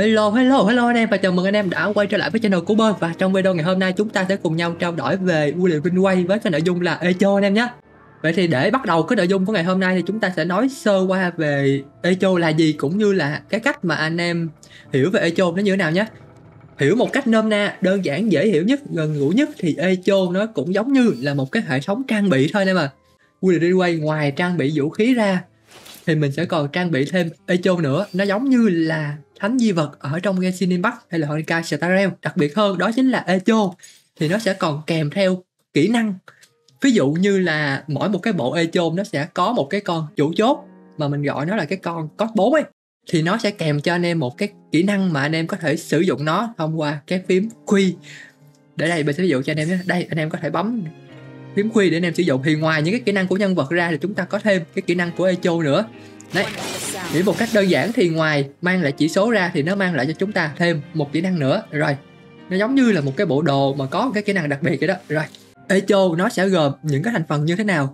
Hello anh em, và chào mừng anh em đã quay trở lại với channel của Bơ. Và trong video ngày hôm nay chúng ta sẽ cùng nhau trao đổi về William Greenway với cái nội dung là Echo anh em nhé. Vậy thì để bắt đầu cái nội dung của ngày hôm nay thì chúng ta sẽ nói sơ qua về Echo là gì, cũng như là cái cách mà anh em hiểu về Echo nó như thế nào nhé. Hiểu một cách nôm na, đơn giản, dễ hiểu nhất, gần gũi nhất thì Echo nó cũng giống như là một cái hệ thống trang bị thôi anh em à. William Greenway ngoài trang bị vũ khí ra thì mình sẽ còn trang bị thêm Echo nữa. Nó giống như là thánh di vật ở trong Genshin Impact hay là Honkai Star Rail. Đặc biệt hơn đó chính là Echo thì nó sẽ còn kèm theo kỹ năng. Ví dụ như là mỗi một cái bộ Echo nó sẽ có một cái con chủ chốt mà mình gọi nó là cái con code 4 ấy, thì nó sẽ kèm cho anh em một cái kỹ năng mà anh em có thể sử dụng nó thông qua cái phím Q. Để đây mình sẽ ví dụ cho anh em nhé. Đây anh em có thể bấm phím Q để anh em sử dụng. Thì ngoài những cái kỹ năng của nhân vật ra thì chúng ta có thêm cái kỹ năng của Echo nữa. Đấy, chỉ một cách đơn giản thì ngoài mang lại chỉ số ra thì nó mang lại cho chúng ta thêm một kỹ năng nữa. Rồi, nó giống như là một cái bộ đồ mà có cái kỹ năng đặc biệt vậy đó. Rồi, Echo nó sẽ gồm những cái thành phần như thế nào?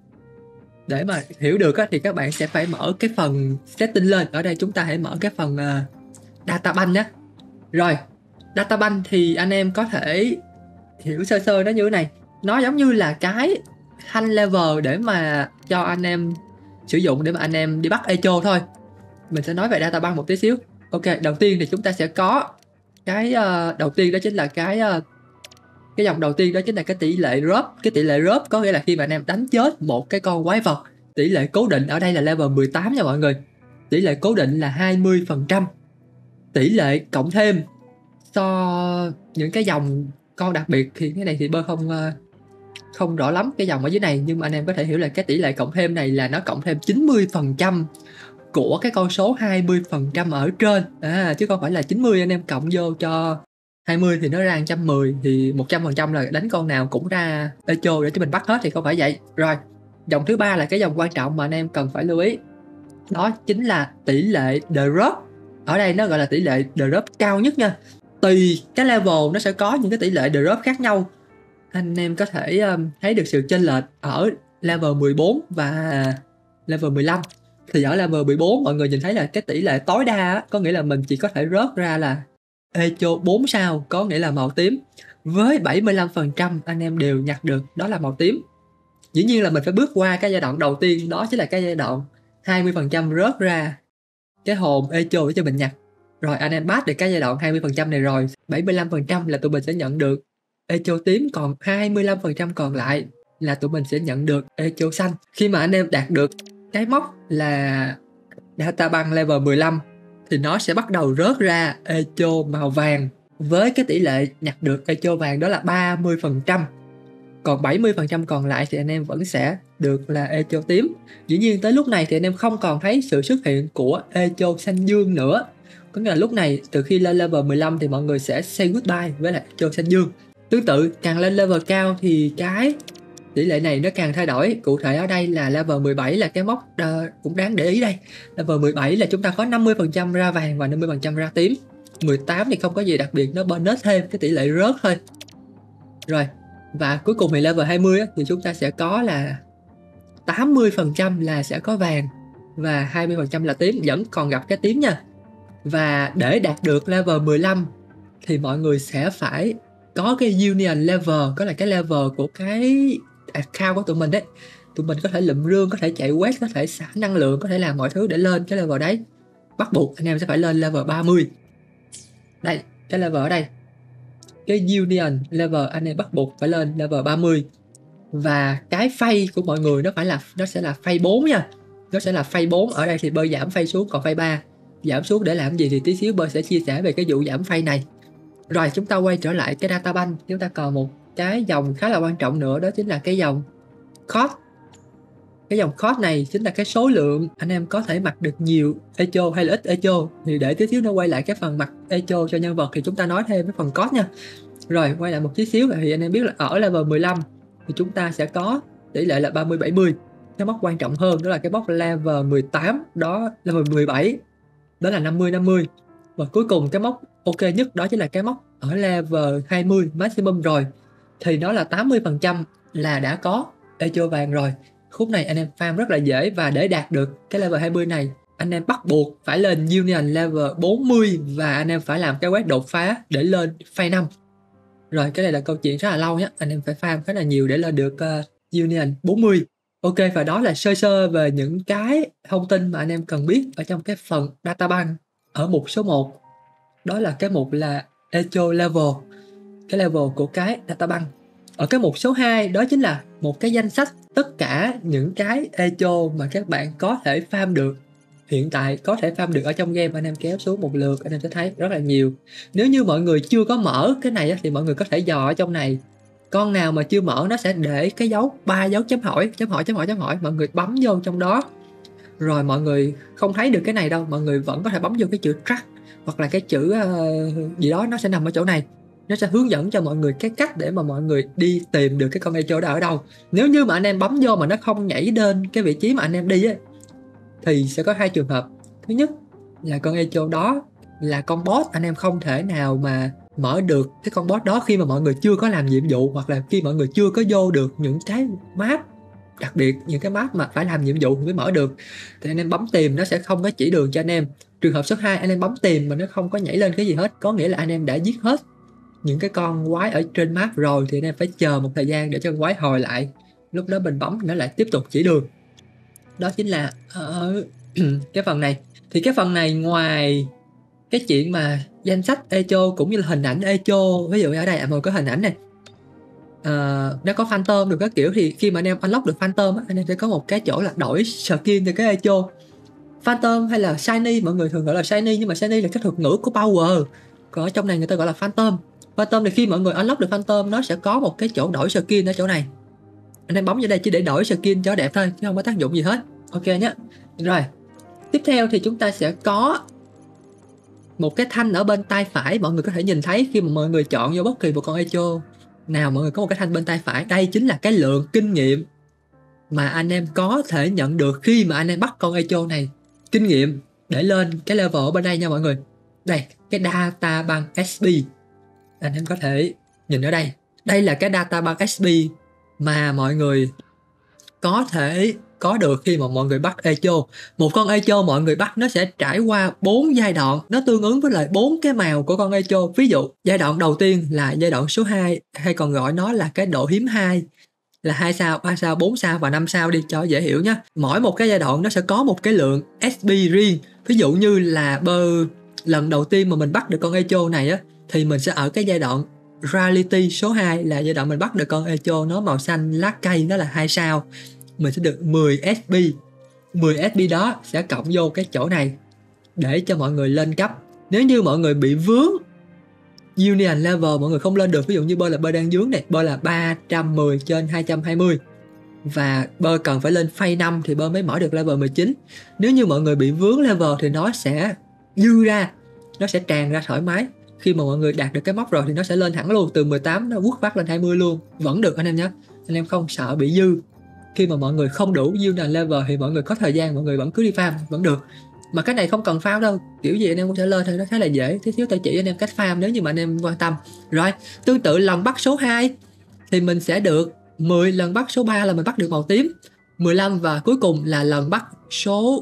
Để mà hiểu được thì các bạn sẽ phải mở cái phần setting lên. Ở đây chúng ta hãy mở cái phần data bank nhé. Rồi, data bank thì anh em có thể hiểu sơ sơ nó như thế này. Nó giống như là cái thanh level để mà cho anh em sử dụng để mà anh em đi bắt Echo thôi. Mình sẽ nói về data bank một tí xíu. Ok, đầu tiên thì chúng ta sẽ có cái đầu tiên đó chính là cái dòng đầu tiên đó chính là cái tỷ lệ drop. Cái tỷ lệ drop có nghĩa là khi mà anh em đánh chết một cái con quái vật, tỷ lệ cố định ở đây là level 18 nha mọi người. Tỷ lệ cố định là 20%. Tỷ lệ cộng thêm so những cái dòng con đặc biệt thì cái này thì Bơ không rõ lắm cái dòng ở dưới này, nhưng mà anh em có thể hiểu là cái tỷ lệ cộng thêm này là nó cộng thêm 90% của cái con số 20% ở trên, chứ không phải là 90 anh em cộng vô cho 20 thì nó ra 110, thì 100% là đánh con nào cũng ra Echo để cho mình bắt hết, thì không phải vậy. Rồi, dòng thứ ba là cái dòng quan trọng mà anh em cần phải lưu ý, đó chính là tỷ lệ drop. Ở đây nó gọi là tỷ lệ drop cao nhất nha. Tùy cái level nó sẽ có những cái tỷ lệ drop khác nhau. Anh em có thể thấy được sự chênh lệch ở level 14 và level 15. Thì ở level 14 mọi người nhìn thấy là cái tỷ lệ tối đa có nghĩa là mình chỉ có thể rớt ra là Echo 4 sao, có nghĩa là màu tím, với 75% anh em đều nhặt được đó là màu tím. Dĩ nhiên là mình phải bước qua cái giai đoạn đầu tiên, đó chính là cái giai đoạn 20% rớt ra cái hồn Echo để cho mình nhặt. Rồi anh em pass được cái giai đoạn 20% này rồi, 75% là tụi mình sẽ nhận được Echo tím, còn 25% còn lại là tụi mình sẽ nhận được Echo xanh. Khi mà anh em đạt được cái mốc là data bank level 15 thì nó sẽ bắt đầu rớt ra Echo màu vàng, với cái tỷ lệ nhặt được Echo vàng đó là 30%. Còn 70% còn lại thì anh em vẫn sẽ được là Echo tím. Dĩ nhiên tới lúc này thì anh em không còn thấy sự xuất hiện của Echo xanh dương nữa. Có nghĩa là lúc này từ khi lên level 15 thì mọi người sẽ say goodbye với lại Echo xanh dương. Tương tự càng lên level cao thì cái tỷ lệ này nó càng thay đổi. Cụ thể ở đây là level 17 là cái mốc cũng đáng để ý đây. Level 17 là chúng ta có 50% ra vàng và 50% ra tím. 18 thì không có gì đặc biệt, nó bonus thêm cái tỷ lệ rớt thôi. Rồi, và cuối cùng thì level 20 thì chúng ta sẽ có là 80% là sẽ có vàng và 20% là tím, vẫn còn gặp cái tím nha. Và để đạt được level 15 thì mọi người sẽ phải có cái union level, có là cái level của cái account của tụi mình đấy. Tụi mình có thể lụm rương, có thể chạy quest, có thể xả năng lượng, có thể làm mọi thứ để lên cái level đấy. Bắt buộc anh em sẽ phải lên level 30. Đây, cái level ở đây, cái union level anh em bắt buộc phải lên level 30. Và cái phase của mọi người nó sẽ là phase 4 nha. Nó sẽ là phase 4. Ở đây thì Bơ giảm phase xuống còn phase 3. Giảm xuống để làm gì thì tí xíu Bơ sẽ chia sẻ về cái vụ giảm phase này. Rồi, chúng ta quay trở lại cái data bank. Chúng ta còn một cái dòng khá là quan trọng nữa, đó chính là cái dòng cost. Cái dòng cost này chính là cái số lượng anh em có thể mặc được nhiều Echo hay là ít Echo. Thì để tí xíu nó quay lại cái phần mặc Echo cho nhân vật thì chúng ta nói thêm cái phần cost nha. Rồi, quay lại một tí xíu thì anh em biết là ở level 15 thì chúng ta sẽ có tỷ lệ là 30-70. Cái mốc quan trọng hơn đó là cái mốc level 18, đó level 17 đó là 50-50. Và cuối cùng cái mốc ok nhất đó chính là cái mốc ở level 20 maximum rồi, thì nó là 80% là đã có Echo vàng rồi. Khúc này anh em farm rất là dễ, và để đạt được cái level 20 này anh em bắt buộc phải lên Union level 40 và anh em phải làm cái quét đột phá để lên phase 5. Rồi cái này là câu chuyện rất là lâu nhé, anh em phải farm khá là nhiều để lên được Union 40. Ok, và đó là sơ sơ về những cái thông tin mà anh em cần biết ở trong cái phần databank ở mục số 1. Đó là cái mục là Echo level, cái level của cái databank. Ở cái mục số 2 đó chính là một cái danh sách tất cả những cái Echo mà các bạn có thể farm được. Hiện tại có thể farm được ở trong game, anh em kéo xuống một lượt anh em sẽ thấy rất là nhiều. Nếu như mọi người chưa có mở cái này thì mọi người có thể dò ở trong này. Con nào mà chưa mở nó sẽ để cái dấu 3 dấu chấm hỏi, mọi người bấm vô trong đó. Rồi mọi người không thấy được cái này đâu, mọi người vẫn có thể bấm vô cái chữ track hoặc là cái chữ gì đó, nó sẽ nằm ở chỗ này. Nó sẽ hướng dẫn cho mọi người cái cách để mà mọi người đi tìm được cái con Echo đó ở đâu. Nếu như mà anh em bấm vô mà nó không nhảy đến cái vị trí mà anh em đi ấy, thì sẽ có hai trường hợp. Thứ nhất là con Echo đó là con boss, anh em không thể nào mà mở được cái con boss đó khi mà mọi người chưa có làm nhiệm vụ, hoặc là khi mọi người chưa có vô được những cái map đặc biệt, những cái map mà phải làm nhiệm vụ mới mở được. Thì anh em bấm tìm nó sẽ không có chỉ đường cho anh em. Trường hợp số 2, anh em bấm tìm mà nó không có nhảy lên cái gì hết, có nghĩa là anh em đã giết hết những cái con quái ở trên map rồi, thì anh em phải chờ một thời gian để cho con quái hồi lại, lúc đó mình bấm nó lại tiếp tục chỉ đường. Đó chính là ở cái phần này. Thì cái phần này ngoài cái chuyện mà danh sách Echo cũng như là hình ảnh Echo, ví dụ ở đây mọi người có hình ảnh này, nó có phantom được các kiểu, thì khi mà anh em unlock được phantom anh em sẽ có một cái chỗ là đổi skin cho cái Echo. Phantom hay là shiny, mọi người thường gọi là shiny, nhưng mà shiny là cái thuật ngữ của power, còn ở trong này người ta gọi là phantom. Phantom thì khi mọi người unlock được phantom nó sẽ có một cái chỗ đổi skin ở chỗ này, anh em bấm vào đây chỉ để đổi skin cho đẹp thôi chứ không có tác dụng gì hết. Ok nhé. Rồi tiếp theo thì chúng ta sẽ có một cái thanh ở bên tay phải, mọi người có thể nhìn thấy khi mà mọi người chọn vô bất kỳ một con Echo nào, mọi người có một cái thanh bên tay phải. Đây chính là cái lượng kinh nghiệm mà anh em có thể nhận được khi mà anh em bắt con Echo này. Kinh nghiệm để lên cái level ở bên đây nha mọi người. Đây, cái data bank SP, anh em có thể nhìn ở đây. Đây là cái data bank SP mà mọi người có thể có được khi mà mọi người bắt Echo. Một con Echo mọi người bắt nó sẽ trải qua 4 giai đoạn, nó tương ứng với lại 4 cái màu của con Echo. Ví dụ giai đoạn đầu tiên là giai đoạn số 2, hay còn gọi nó là cái độ hiếm 2, là 2 sao, 3 sao, 4 sao và 5 sao đi cho dễ hiểu nhé. Mỗi một cái giai đoạn nó sẽ có một cái lượng SP riêng. Ví dụ như là lần đầu tiên mà mình bắt được con Echo này á, thì mình sẽ ở cái giai đoạn Rarity số 2, là giai đoạn mình bắt được con Echo nó màu xanh lá cây, nó là 2 sao. Mình sẽ được 10 SP. 10 SP đó sẽ cộng vô cái chỗ này để cho mọi người lên cấp. Nếu như mọi người bị vướng Union level, mọi người không lên được, ví dụ như bơ là bơ đang dướng này, bơ là 310 trên 220 và bơ cần phải lên phase 5 thì bơ mới mở được level 19. Nếu như mọi người bị vướng level thì nó sẽ dư ra, nó sẽ tràn ra thoải mái. Khi mà mọi người đạt được cái mốc rồi thì nó sẽ lên hẳn luôn, từ 18 nó quất phát lên 20 luôn, vẫn được anh em nhé. Anh em không sợ bị dư. Khi mà mọi người không đủ Union level thì mọi người có thời gian, mọi người vẫn cứ đi farm vẫn được. Mà cái này không cần farm đâu, kiểu gì anh em cũng sẽ lên thôi, nó khá là dễ. Tí xíu tôi chỉ anh em cách farm nếu như mà anh em quan tâm. Rồi, tương tự lần bắt số 2 thì mình sẽ được 10, lần bắt số 3 là mình bắt được màu tím, 15 và cuối cùng là lần bắt số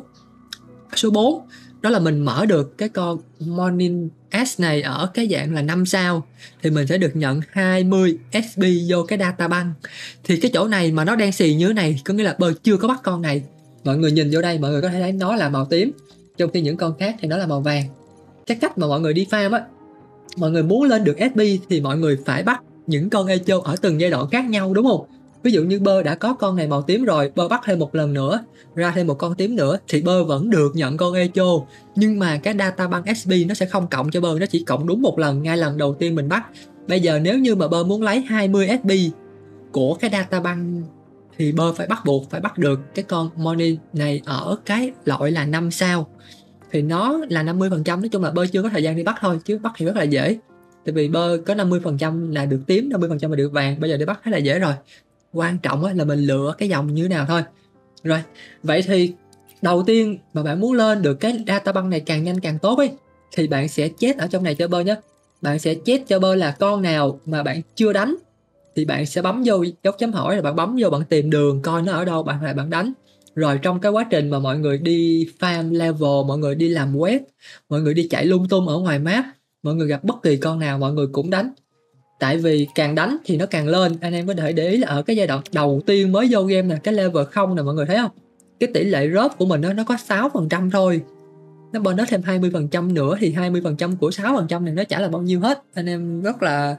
4, đó là mình mở được cái con Morning S này ở cái dạng là 5 sao thì mình sẽ được nhận 20 SP vô cái data bank. Thì cái chỗ này mà nó đen xì như thế này có nghĩa là bơ chưa có bắt con này. Mọi người nhìn vô đây mọi người có thể thấy nó là màu tím, trong khi những con khác thì nó là màu vàng. Cái cách mà mọi người đi farm á, mọi người muốn lên được SP thì mọi người phải bắt những con Echo ở từng giai đoạn khác nhau, đúng không? Ví dụ như bơ đã có con này màu tím rồi, bơ bắt thêm một lần nữa, ra thêm một con tím nữa thì bơ vẫn được nhận con Echo. Nhưng mà cái data bank SP nó sẽ không cộng cho bơ, nó chỉ cộng đúng một lần ngay lần đầu tiên mình bắt. Bây giờ nếu như mà bơ muốn lấy 20 SP của cái data bank thì bơ phải bắt buộc phải bắt được cái con Money này ở cái loại là 5 sao. Thì nó là 50%, nói chung là bơ chưa có thời gian đi bắt thôi, chứ bắt thì rất là dễ. Tại vì bơ có 50% là được tím, 50% là được vàng, bây giờ đi bắt khá là dễ rồi. Quan trọng là mình lựa cái dòng như thế nào thôi. Rồi, vậy thì đầu tiên mà bạn muốn lên được cái data bank này càng nhanh càng tốt ấy, thì bạn sẽ check ở trong này cho bơ nhé. Bạn sẽ check cho bơ là con nào mà bạn chưa đánh thì bạn sẽ bấm vô dấu chấm hỏi, rồi bạn bấm vô, bạn tìm đường coi nó ở đâu, bạn lại bạn đánh. Rồi trong cái quá trình mà mọi người đi farm level, mọi người đi làm quest, mọi người đi chạy lung tung ở ngoài map, mọi người gặp bất kỳ con nào mọi người cũng đánh. Tại vì càng đánh thì nó càng lên. Anh em có thể để ý là ở cái giai đoạn đầu tiên mới vô game nè, cái level 0 nè mọi người thấy không, cái tỷ lệ drop của mình nó có 6% thôi. Nó bonus thêm 20% nữa thì 20% của 6% này nó chả là bao nhiêu hết. Anh em rất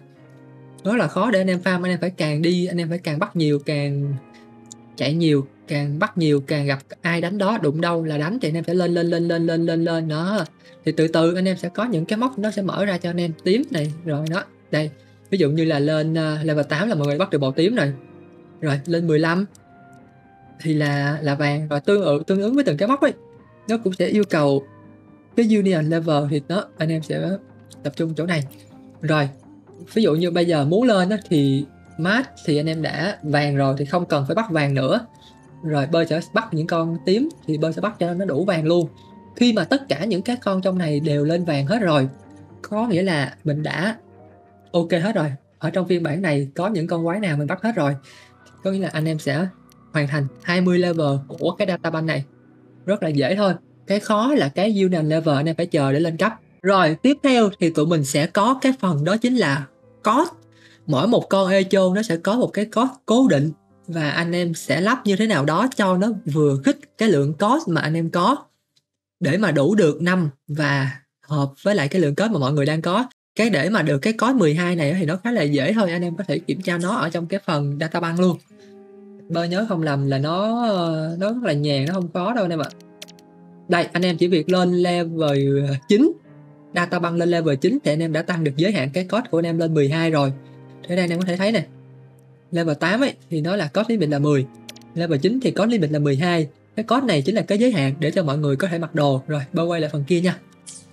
là khó để anh em farm. Anh em phải càng đi, anh em phải càng bắt nhiều, càng chạy nhiều, càng bắt nhiều, càng gặp ai đánh đó, đụng đâu là đánh, thì anh em sẽ lên đó. Thì từ từ anh em sẽ có những cái mốc nó sẽ mở ra cho anh em tím này. Rồi đó, đây ví dụ như là lên level 8 là mọi người bắt được màu tím này, rồi lên 15 thì là vàng. Và tương ứng với từng cái mốc ấy, nó cũng sẽ yêu cầu cái union level, thì đó anh em sẽ tập trung chỗ này. Rồi ví dụ như bây giờ muốn lên đó thì mát thì anh em đã vàng rồi thì không cần phải bắt vàng nữa. Rồi bơi sẽ bắt những con tím thì bơi sẽ bắt cho nó đủ vàng luôn. Khi mà tất cả những cái con trong này đều lên vàng hết rồi, có nghĩa là mình đã ok hết rồi. Ở trong phiên bản này có những con quái nào mình bắt hết rồi, có nghĩa là anh em sẽ hoàn thành 20 level của cái data bank này. Rất là dễ thôi. Cái khó là cái union level anh em phải chờ để lên cấp. Rồi tiếp theo thì tụi mình sẽ có cái phần đó chính là code. Mỗi một con Echo nó sẽ có một cái code cố định, và anh em sẽ lắp như thế nào đó cho nó vừa khích cái lượng code mà anh em có để mà đủ được 5 và hợp với lại cái lượng code mà mọi người đang có. Cái để mà được cái code 12 này thì nó khá là dễ thôi, anh em có thể kiểm tra nó ở trong cái phần data bank luôn. Bơ nhớ không lầm là nó rất là nhàn, nó không khó đâu anh em ạ. Đây anh em chỉ việc lên level 9, data bank lên level 9 thì anh em đã tăng được giới hạn cái code của anh em lên 12 rồi. Thế đây anh em có thể thấy nè, level 8 ấy thì nó là code limit là 10, level 9 thì code limit là 12. Cái code này chính là cái giới hạn để cho mọi người có thể mặc đồ. Rồi bơ quay lại phần kia nha.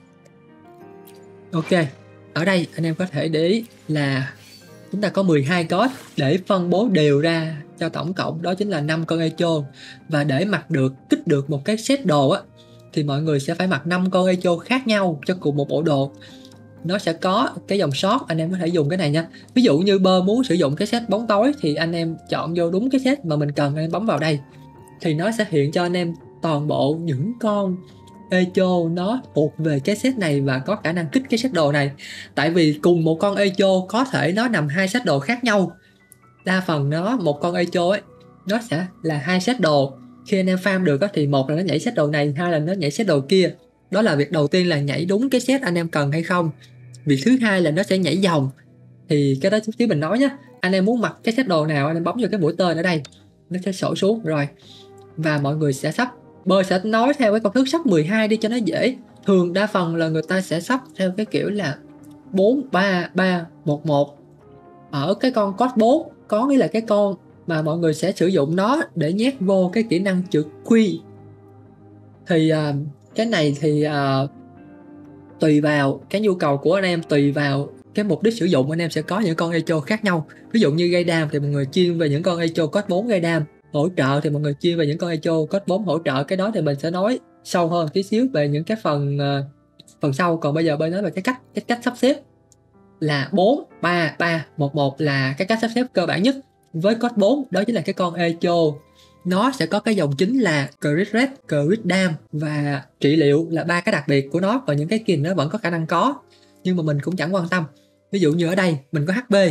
Ok, ở đây anh em có thể để ý là chúng ta có 12 code để phân bố đều ra cho tổng cộng đó chính là 5 con Echo. Và để mặc được, kích được một cái set đồ á, thì mọi người sẽ phải mặc 5 con Echo khác nhau cho cùng một bộ đồ. Nó sẽ có cái dòng short, anh em có thể dùng cái này nha. Ví dụ như bơ muốn sử dụng cái set bóng tối thì anh em chọn vô đúng cái set mà mình cần, anh em bấm vào đây thì nó sẽ hiện cho anh em toàn bộ những con Echo nó thuộc về cái set này và có khả năng kích cái set đồ này. Tại vì cùng một con Echo có thể nó nằm hai set đồ khác nhau. Đa phần nó một con Echo ấy nó sẽ là hai set đồ. Khi anh em farm được thì một là nó nhảy set đồ này, hai là nó nhảy set đồ kia. Đó là việc đầu tiên là nhảy đúng cái set anh em cần hay không. Việc thứ hai là nó sẽ nhảy vòng. Thì cái đó chút xíu mình nói nhé. Anh em muốn mặc cái set đồ nào anh em bấm vô cái mũi tên ở đây, nó sẽ sổ xuống rồi. Và mọi người sẽ sắp, bơi sẽ nói theo cái công thức sắp 12 đi cho nó dễ. Thường đa phần là người ta sẽ sắp theo cái kiểu là 4 3 3 1 1. Ở cái con code 4 có nghĩa là cái con mà mọi người sẽ sử dụng nó để nhét vô cái kỹ năng chữ Q. Thì cái này thì tùy vào cái nhu cầu của anh em, tùy vào cái mục đích sử dụng, anh em sẽ có những con Echo khác nhau. Ví dụ như gây đam thì mọi người chuyên về những con Echo code 4 gây đam. Hỗ trợ thì mọi người chuyên về những con Echo code 4 hỗ trợ. Cái đó thì mình sẽ nói sâu hơn tí xíu về những cái phần sau. Còn bây giờ bên nói về cái cách sắp xếp là 4 3 3 1 1 là cái cách sắp xếp cơ bản nhất với code 4. Đó chính là cái con Echo nó sẽ có cái dòng chính là crit red, crit dam và trị liệu là ba cái đặc biệt của nó. Và những cái skin nó vẫn có khả năng có, nhưng mà mình cũng chẳng quan tâm. Ví dụ như ở đây mình có HP,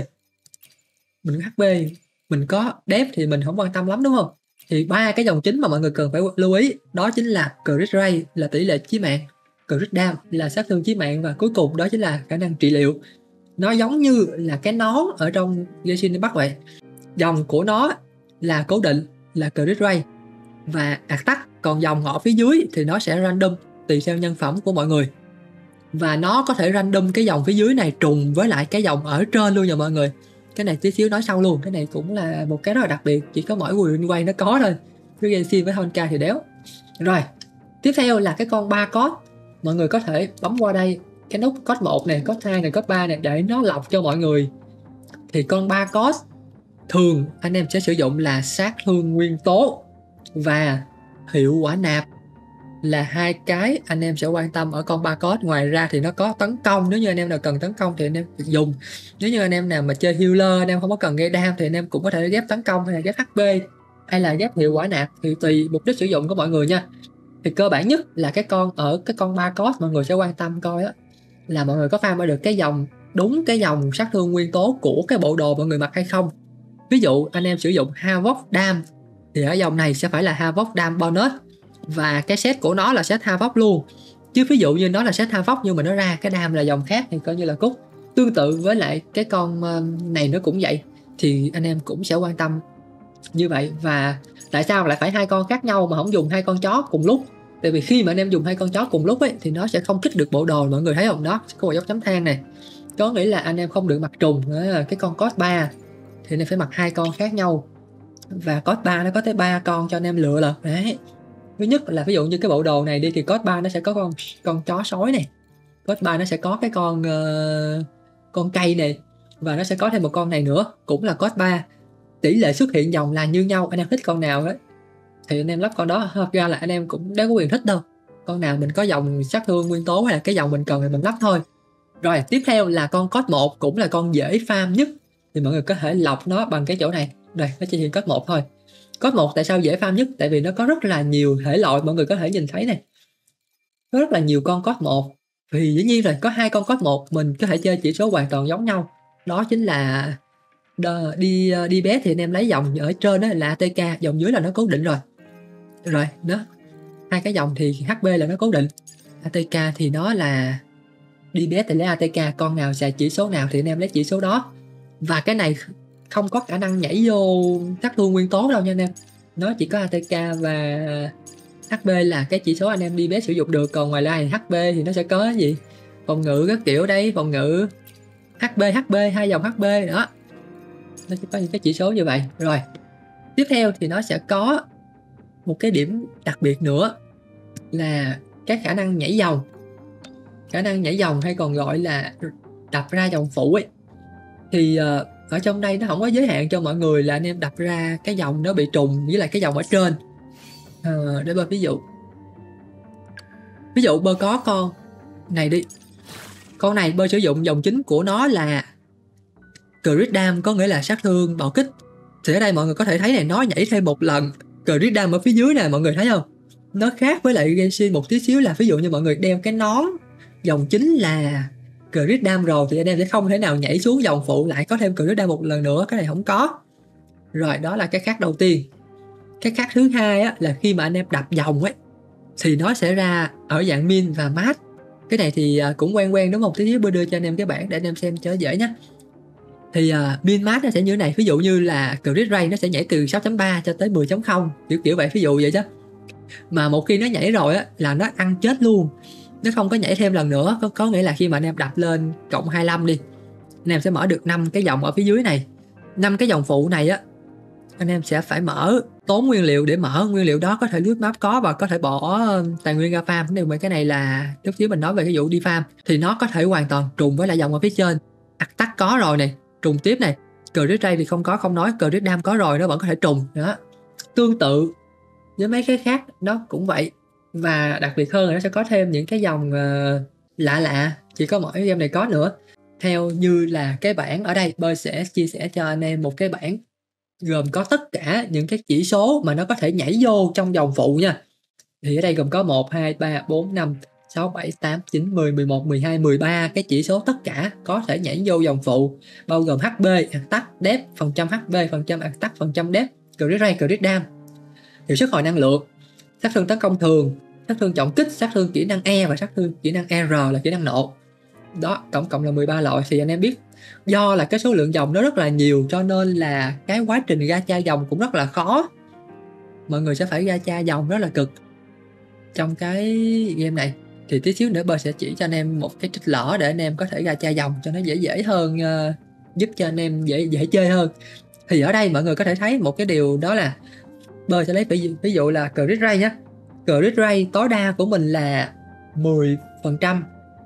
mình có def thì mình không quan tâm lắm đúng không. Thì ba cái dòng chính mà mọi người cần phải lưu ý đó chính là crit ray là tỷ lệ chí mạng, crit dam là sát thương chí mạng, và cuối cùng đó chính là khả năng trị liệu. Nó giống như là cái nón ở trong Genshin Impact vậy. Dòng của nó là cố định là crit ray và attack, còn dòng ở phía dưới thì nó sẽ random tùy theo nhân phẩm của mọi người. Và nó có thể random cái dòng phía dưới này trùng với lại cái dòng ở trên luôn nha mọi người. Cái này tí xíu nói sau luôn. Cái này cũng là một cái rất là đặc biệt, chỉ có mỗi Will quay nó có thôi. Với Genshin với Honkai thì đéo. Rồi tiếp theo là cái con 3 code. Mọi người có thể bấm qua đây cái nút code 1 này, code 2 này, code 3 này để nó lọc cho mọi người. Thì con 3 code thường anh em sẽ sử dụng là sát thương nguyên tố và hiệu quả nạp, là hai cái anh em sẽ quan tâm ở con 3 code. Ngoài ra thì nó có tấn công, nếu như anh em nào cần tấn công thì anh em dùng. Nếu như anh em nào mà chơi healer, anh em không có cần gây đam thì anh em cũng có thể ghép tấn công hay là ghép HP hay là ghép hiệu quả nạp thì tùy mục đích sử dụng của mọi người nha. Thì cơ bản nhất là cái con 3 cost mọi người sẽ quan tâm coi á là mọi người có farm được cái dòng đúng cái dòng sát thương nguyên tố của cái bộ đồ mọi người mặc hay không. Ví dụ anh em sử dụng Havoc Dam thì ở dòng này sẽ phải là Havoc Dam bonus, và cái set của nó là set Havoc luôn. Chứ ví dụ như nó là set Havoc nhưng mà nó ra cái Dam là dòng khác thì coi như là cút. Tương tự với lại cái con này nó cũng vậy, thì anh em cũng sẽ quan tâm như vậy. Và tại sao lại phải hai con khác nhau mà không dùng hai con chó cùng lúc? Tại vì khi mà anh em dùng hai con chó cùng lúc ấy thì nó sẽ không kích được bộ đồ, mọi người thấy không? Đó, có một dấu chấm than này, có nghĩa là anh em không được mặc trùng. Cái con cost 3 thì anh em phải mặc hai con khác nhau, và cost 3 nó có tới 3 con cho anh em lựa lật đấy. Thứ nhất là ví dụ như cái bộ đồ này đi thì cost 3 nó sẽ có con chó sói này, cost 3 nó sẽ có cái con cây này, và nó sẽ có thêm một con này nữa cũng là cost 3. Tỷ lệ xuất hiện dòng là như nhau, anh em thích con nào ấy thì anh em lắp con đó. Thật ra là anh em cũng đâu có quyền thích đâu, con nào mình có dòng sát thương nguyên tố hay là cái dòng mình cần thì mình lắp thôi. Rồi tiếp theo là con cost 1, cũng là con dễ farm nhất, thì mọi người có thể lọc nó bằng cái chỗ này. Đây, nó chỉ hiện cost 1 thôi. Cost 1 tại sao dễ farm nhất? Tại vì nó có rất là nhiều thể loại, mọi người có thể nhìn thấy này, có rất là nhiều con cost 1. Vì dĩ nhiên rồi, có hai con cost 1 mình có thể chơi chỉ số hoàn toàn giống nhau, đó chính là đi bé thì anh em lấy dòng ở trên đó là ATK, dòng dưới là nó cố định rồi. Rồi đó, hai cái dòng thì HP là nó cố định, ATK thì nó là đi bé thì lấy ATK, con nào xài chỉ số nào thì anh em lấy chỉ số đó. Và cái này không có khả năng nhảy vô sát thương nguyên tố đâu nha anh em, nó chỉ có ATK và HP là cái chỉ số anh em đi bé sử dụng được. Còn ngoài ra thì HP thì nó sẽ có gì phòng ngự các kiểu đây, phòng ngự HP hai dòng HP đó, nó sẽ có những cái chỉ số như vậy. Rồi tiếp theo thì nó sẽ có một cái điểm đặc biệt nữa là cái khả năng nhảy dòng. Khả năng nhảy dòng hay còn gọi là đập ra dòng phụ ấy, thì ở trong đây nó không có giới hạn cho mọi người là anh em đập ra cái dòng nó bị trùng với lại cái dòng ở trên. Để bơ ví dụ bơ có con này đi, con này bơ sử dụng dòng chính của nó là Crit Dam, có nghĩa là sát thương bạo kích. Thì ở đây mọi người có thể thấy này, nó nhảy thêm một lần Crit Dam ở phía dưới nè, mọi người thấy không? Nó khác với lại Genshin một tí xíu là ví dụ như mọi người đeo cái nón dòng chính là Crit Dam rồi thì anh em sẽ không thể nào nhảy xuống dòng phụ lại có thêm Crit Dam một lần nữa, cái này không có. Rồi đó là cái khác đầu tiên. Cái khác thứ hai á, là khi mà anh em đập dòng ấy thì nó sẽ ra ở dạng min và mát. Cái này thì cũng quen đúng không? Tí xíu bữa đưa cho anh em cái bảng để anh em xem cho dễ nhé. Thì min mát nó sẽ như thế này, ví dụ như là crit rate nó sẽ nhảy từ 6.3 cho tới 10.0 kiểu vậy, ví dụ vậy chứ. Mà một khi nó nhảy rồi á là nó ăn chết luôn, nó không có nhảy thêm lần nữa. Có nghĩa là khi mà anh em đập lên cộng 25 đi, anh em sẽ mở được 5 cái dòng ở phía dưới này. 5 cái dòng phụ này á anh em sẽ phải tốn nguyên liệu để mở. Nguyên liệu đó có thể lướt map có, và có thể bỏ tài nguyên ra farm. Nếu mà cái này là chút xíu mình nói về cái vụ đi farm thì nó có thể hoàn toàn trùng với lại dòng ở phía trên. Attack có rồi này, trùng tiếp này. Crit rate thì không nói, Crit Dam có rồi nó vẫn có thể trùng đó. Tương tự với mấy cái khác nó cũng vậy. Và đặc biệt hơn là nó sẽ có thêm những cái dòng lạ lạ chỉ có mỗi game này có nữa. Theo như là cái bảng ở đây, Bơ sẽ chia sẻ cho anh em một cái bảng gồm có tất cả những cái chỉ số mà nó có thể nhảy vô trong dòng phụ nha. Thì ở đây gồm có 1, 2, 3, 4, 5, 6, 7, 8, 9, 10, 11, 12, 13 cái chỉ số tất cả có thể nhảy vô dòng phụ, bao gồm HP, attack, def, phần trăm HP, phần trăm attack, phần trăm def, crit rate, crit dam, hiệu suất hồi năng lượng, sát thương tấn công thường, sát thương trọng kích, sát thương kỹ năng E và sát thương kỹ năng R là kỹ năng nộ. Đó, tổng cộng là 13 loại. Thì anh em biết do là cái số lượng dòng nó rất là nhiều cho nên là cái quá trình gacha dòng cũng rất là khó. Mọi người sẽ phải gacha dòng rất là cực trong cái game này. Thì tí xíu nữa Bơ sẽ chỉ cho anh em một cái trích lỡ để anh em có thể gacha dòng cho nó dễ hơn, giúp cho anh em dễ chơi hơn. Thì ở đây mọi người có thể thấy một cái điều đó là Bơ sẽ lấy ví dụ là crit rate nhé. Crit rate tối đa của mình là 10%.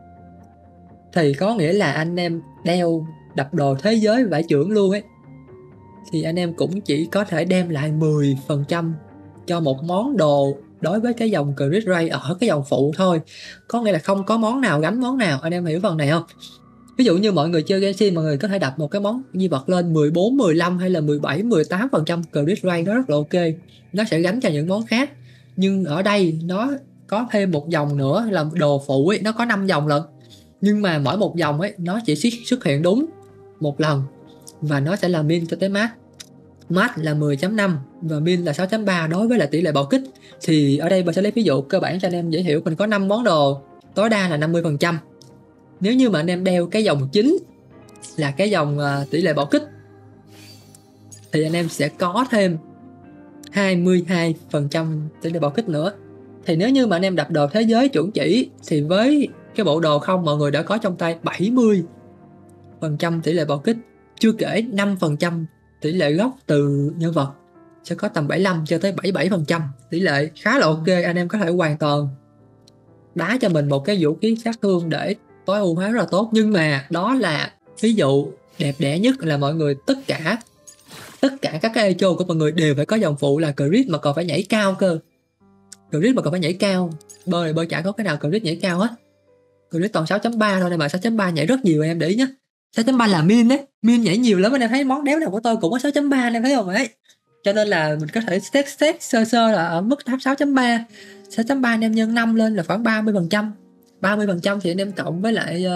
Thì có nghĩa là anh em đeo đập đồ thế giới vải trưởng luôn ấy, thì anh em cũng chỉ có thể đem lại 10% cho một món đồ đối với cái dòng crit rate ở cái dòng phụ thôi. Có nghĩa là không có món nào gánh món nào, anh em hiểu phần này không? Ví dụ như mọi người chơi Genshin, mọi người có thể đặt một cái món di vật lên 14, 15 hay là 17, 18% crit rate, đó rất là ok. Nó sẽ gánh cho những món khác. Nhưng ở đây nó có thêm một dòng nữa là đồ phụ ấy, nó có 5 dòng lận. Nhưng mà mỗi một dòng ấy nó chỉ xuất hiện đúng một lần và nó sẽ là min cho tới max. Max là 10.5 và min là 6.3 đối với là tỷ lệ bạo kích. Thì ở đây mình sẽ lấy ví dụ cơ bản cho anh em dễ hiểu. Mình có 5 món đồ, tối đa là 50%. Nếu như mà anh em đeo cái dòng chính là cái dòng tỷ lệ bạo kích thì anh em sẽ có thêm 22% tỷ lệ bạo kích nữa. Thì nếu như mà anh em đặt đồ thế giới chuẩn chỉ thì với cái bộ đồ không mọi người đã có trong tay 70% tỷ lệ bạo kích, chưa kể 5% tỷ lệ gốc từ nhân vật sẽ có tầm 75 cho tới 77%, tỷ lệ khá là ok. Anh em có thể hoàn toàn đá cho mình một cái vũ khí sát thương để tối ưu hóa rất là tốt. Nhưng mà đó là ví dụ đẹp đẽ nhất là mọi người tất cả các cái echo của mọi người đều phải có dòng phụ là crit mà còn phải nhảy cao cơ. Crit mà còn phải nhảy cao. Bơi chả có cái nào crit nhảy cao hết. Crit toàn 6.3 thôi, này mà 6.3 nhảy rất nhiều em để ý nhé. 6.3 là min đấy, min nhảy nhiều lắm. Anh em thấy món đéo nào của tôi cũng có 6.3 anh em thấy không ấy. Cho nên là mình có thể xét sơ là ở mức 6.3. 6.3 anh em nhân 5 lên là khoảng 30%. 30% thì anh em cộng với lại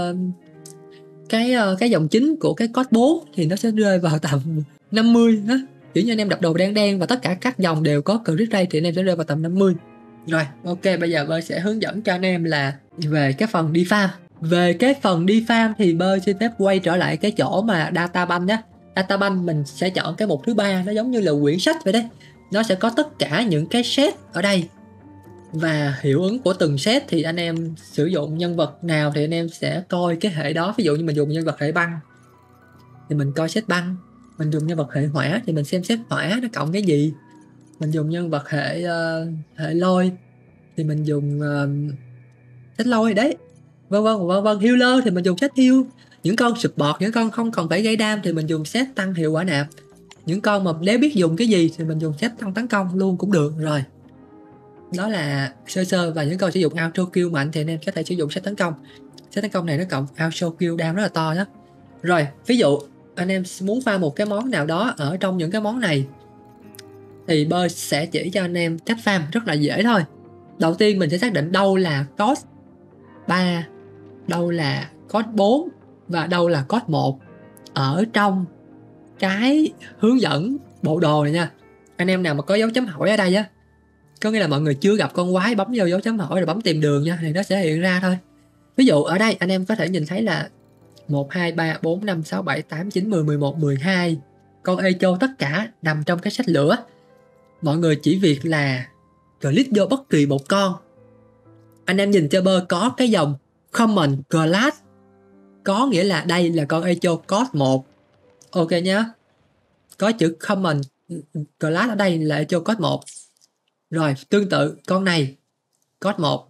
cái dòng chính của cái code 4 thì nó sẽ rơi vào tầm 50 đó. Kiểu như anh em đập đồ đen và tất cả các dòng đều có crit rate thì anh em sẽ rơi vào tầm 50. Rồi, ok, bây giờ Bơi sẽ hướng dẫn cho anh em là về cái phần đi farm. Về cái phần đi farm thì Bơi xin phép quay trở lại cái chỗ mà data bank nhé. Data bank mình sẽ chọn cái mục thứ 3, nó giống như là quyển sách vậy đấy. Nó sẽ có tất cả những cái set ở đây. Và hiệu ứng của từng set thì anh em sử dụng nhân vật nào thì anh em sẽ coi cái hệ đó. Ví dụ như mình dùng nhân vật hệ băng thì mình coi set băng. Mình dùng nhân vật hệ hỏa thì mình xem set hỏa nó cộng cái gì. Mình dùng nhân vật hệ lôi thì mình dùng set lôi đấy, vân vân. Healer thì mình dùng set heal. Những con support, những con không cần phải gây đam thì mình dùng set tăng hiệu quả nạp. Những con mà nếu biết dùng cái gì thì mình dùng set tăng tấn công luôn cũng được. Rồi, đó là sơ. Và những con sử dụng auto kill mạnh thì anh em có thể sử dụng set tấn công. Set tấn công này nó cộng auto kill đam rất là to đó. Rồi, ví dụ anh em muốn farm một cái món nào đó ở trong những cái món này thì Bơi sẽ chỉ cho anh em cách farm rất là dễ thôi. Đầu tiên mình sẽ xác định đâu là cost 3, đâu là cost 4 và đâu là cost 1 ở trong cái hướng dẫn bộ đồ này nha. Anh em nào mà có dấu chấm hỏi ở đây á, có nghĩa là mọi người chưa gặp con quái, bấm vào dấu chấm hỏi rồi bấm tìm đường nha, thì nó sẽ hiện ra thôi. Ví dụ ở đây anh em có thể nhìn thấy là 1, 2, 3, 4, 5, 6, 7, 8, 9, 10, 11, 12 con echo tất cả nằm trong cái sách lửa. Mọi người chỉ việc là click vô bất kỳ một con. Anh em nhìn cho Bơ có cái dòng common class, có nghĩa là đây là con echo cost 1. Ok nhá. Có chữ common class ở đây là echo cost 1. Rồi, tương tự con này cost 1.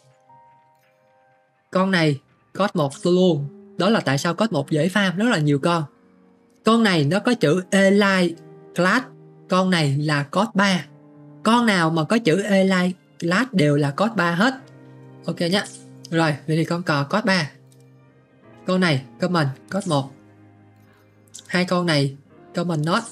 Con này cost 1 luôn. Đó là tại sao cost 1 dễ farm rất là nhiều con. Con này nó có chữ Elite class, con này là cost 3. Con nào mà có chữ Elite class đều là cost 3 hết. Ok nhá. Rồi, vậy thì con cò cost 3. Con này common cost 1. Hai con này common not.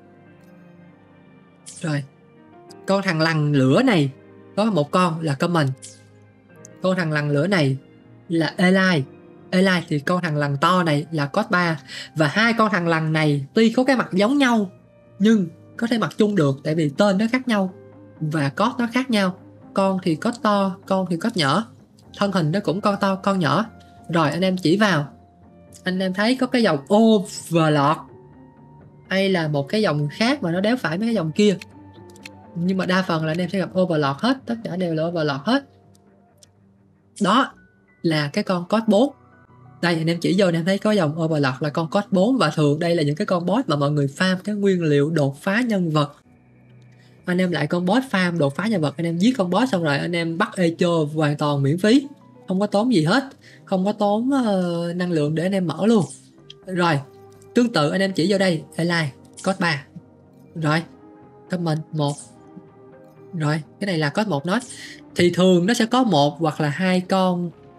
Rồi, con thằng lằn lửa này có một con là common. Con thằng lằn lửa này là Elite. Elite thì con thằng lằn to này là cost 3. Và hai con thằng lằn này tuy có cái mặt giống nhau nhưng có thể mặc chung được, tại vì tên nó khác nhau và cost nó khác nhau. Con thì cost to, con thì cost nhỏ. Thân hình nó cũng con to, con nhỏ. Rồi anh em chỉ vào, anh em thấy có cái dòng Overlord hay là một cái dòng khác mà nó đéo phải mấy cái dòng kia, nhưng mà đa phần là anh em sẽ gặp Overlord hết. Tất cả đều là Overlord hết. Đó là cái con cost 4. Đây anh em chỉ vô anh em thấy có dòng Overlord là con cost 4. Và thường đây là những cái con boss mà mọi người farm cái nguyên liệu đột phá nhân vật. Anh em lại con boss farm đột phá nhân vật, anh em giết con boss xong rồi anh em bắt echo hoàn toàn miễn phí, không có tốn gì hết, không có tốn năng lượng để anh em mở luôn. Rồi tương tự anh em chỉ vô đây Elite cost 3. Rồi comment 1. Rồi cái này là cost 1 nó thì thường nó sẽ có một hoặc là hai con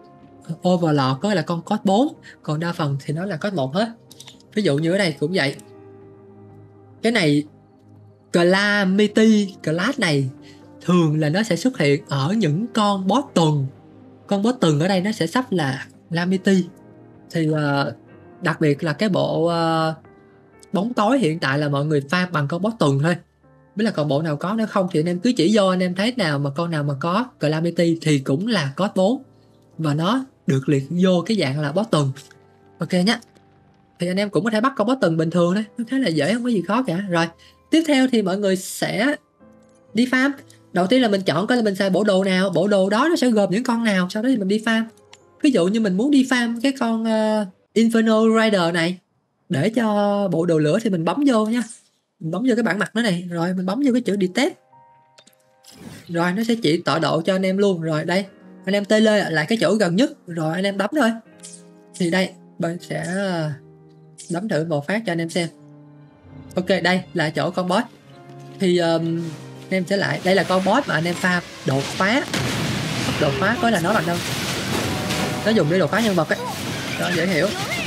Overlord có là con code 4, còn đa phần thì nó là code 1 hết. Ví dụ như ở đây cũng vậy. Cái này Calamity class này thường là nó sẽ xuất hiện ở những con boss tuần. Con boss tuần ở đây nó sẽ sắp là Calamity. Thì đặc biệt là cái bộ bóng tối hiện tại là mọi người farm bằng con boss tuần thôi. Biết là còn bộ nào có nữa không thì anh em cứ chỉ vô, anh em thấy nào mà con nào mà có Calamity thì cũng là code 4 và nó được liệt vô cái dạng là boss tuần. Ok nhá. Thì anh em cũng có thể bắt con boss tuần bình thường thôi, nó khá là dễ, không có gì khó cả. Rồi tiếp theo thì mọi người sẽ đi farm. Đầu tiên là mình chọn coi là mình xài bộ đồ nào, bộ đồ đó nó sẽ gồm những con nào, sau đó thì mình đi farm. Ví dụ như mình muốn đi farm cái con Inferno Rider này để cho bộ đồ lửa thì mình bấm vô nha. Mình bấm vô cái bảng mặt nó này, rồi mình bấm vô cái chữ detect. Rồi nó sẽ chỉ tọa độ cho anh em luôn. Rồi đây, anh em tê lê lại cái chỗ gần nhất, rồi anh em bấm thôi. Thì đây, mình sẽ bấm thử một phát cho anh em xem. Ok, đây là chỗ con boss. Thì anh em sẽ lại, đây là con boss mà anh em farm đột phá. Đột phá có là nó bằng đâu. Nó dùng để đột phá nhân vật ấy. Đó, dễ hiểu.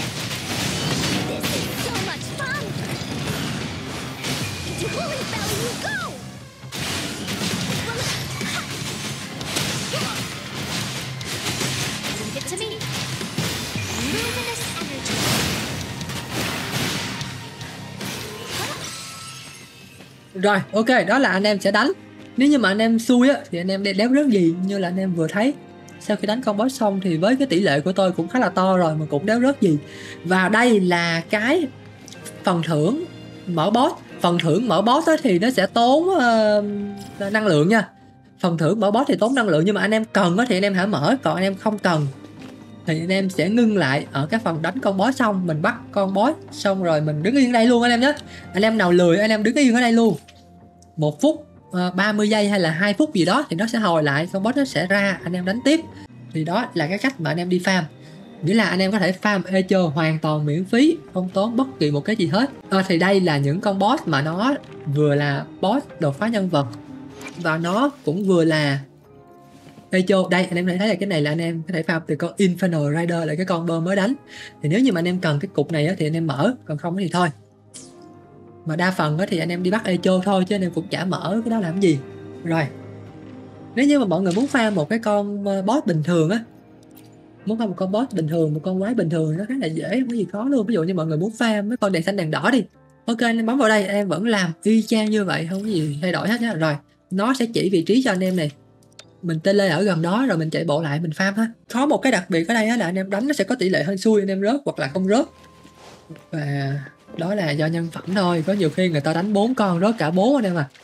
Rồi, ok, đó là anh em sẽ đánh. Nếu như mà anh em xui á thì anh em đéo rớt gì, như là anh em vừa thấy. Sau khi đánh con boss xong thì với cái tỷ lệ của tôi cũng khá là to rồi mà cũng đéo rớt gì. Và đây là cái phần thưởng mở boss. Phần thưởng mở boss thì nó sẽ tốn năng lượng nha. Phần thưởng mở boss thì tốn năng lượng, nhưng mà anh em cần thì anh em hãy mở, còn anh em không cần thì anh em sẽ ngưng lại ở cái phần đánh con boss xong. Mình bắt con boss xong rồi mình đứng yên ở đây luôn anh em nhé. Anh em nào lười anh em đứng yên ở đây luôn 1 phút 30 giây hay là 2 phút gì đó thì nó sẽ hồi lại, con boss nó sẽ ra, anh em đánh tiếp. Thì đó là cái cách mà anh em đi farm. Nghĩa là anh em có thể farm Echo hoàn toàn miễn phí, không tốn bất kỳ một cái gì hết. Thì đây là những con boss mà nó vừa là boss đột phá nhân vật và nó cũng vừa là Echo. Đây anh em thấy là cái này là anh em có thể farm từ con Inferno Rider, là cái con bơm mới đánh. Thì nếu như mà anh em cần cái cục này thì anh em mở, còn không thì thôi. Mà đa phần thì anh em đi bắt Echo thôi chứ anh em cũng chả mở cái đó làm gì. Rồi nếu như mà mọi người muốn farm một cái con boss bình thường á, muốn farm một con boss bình thường, một con quái bình thường, nó khá là dễ, không có gì khó luôn. Ví dụ như mọi người muốn farm mấy con đèn xanh đèn đỏ đi, ok anh em bấm vào đây, anh em vẫn làm y chang như vậy, không có gì thay đổi hết nhá. Rồi nó sẽ chỉ vị trí cho anh em này, mình tele ở gần đó rồi mình chạy bộ lại mình farm ha. Có một cái đặc biệt ở đây là anh em đánh nó sẽ có tỷ lệ hên xui, anh em rớt hoặc là không rớt, và đó là do nhân phẩm thôi. Có nhiều khi người ta đánh 4 con rớt cả 4 anh em à.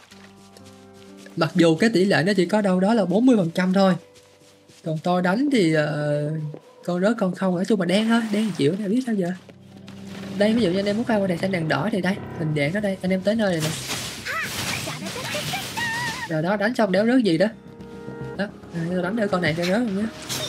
Mặc dù cái tỷ lệ nó chỉ có đâu đó là 40% thôi. Còn tôi đánh thì con rớt con không, nói chung mà đen thôi, đen chịu thì biết sao giờ. Đây ví dụ như anh em muốn farm qua đèn xanh đèn đỏ thì đây, hình dạng ở đây, anh em tới nơi này nè. Rồi đó, đánh xong đéo rớt gì đó. Đó, tôi đánh đỡ con này cho rớt luôn nhé.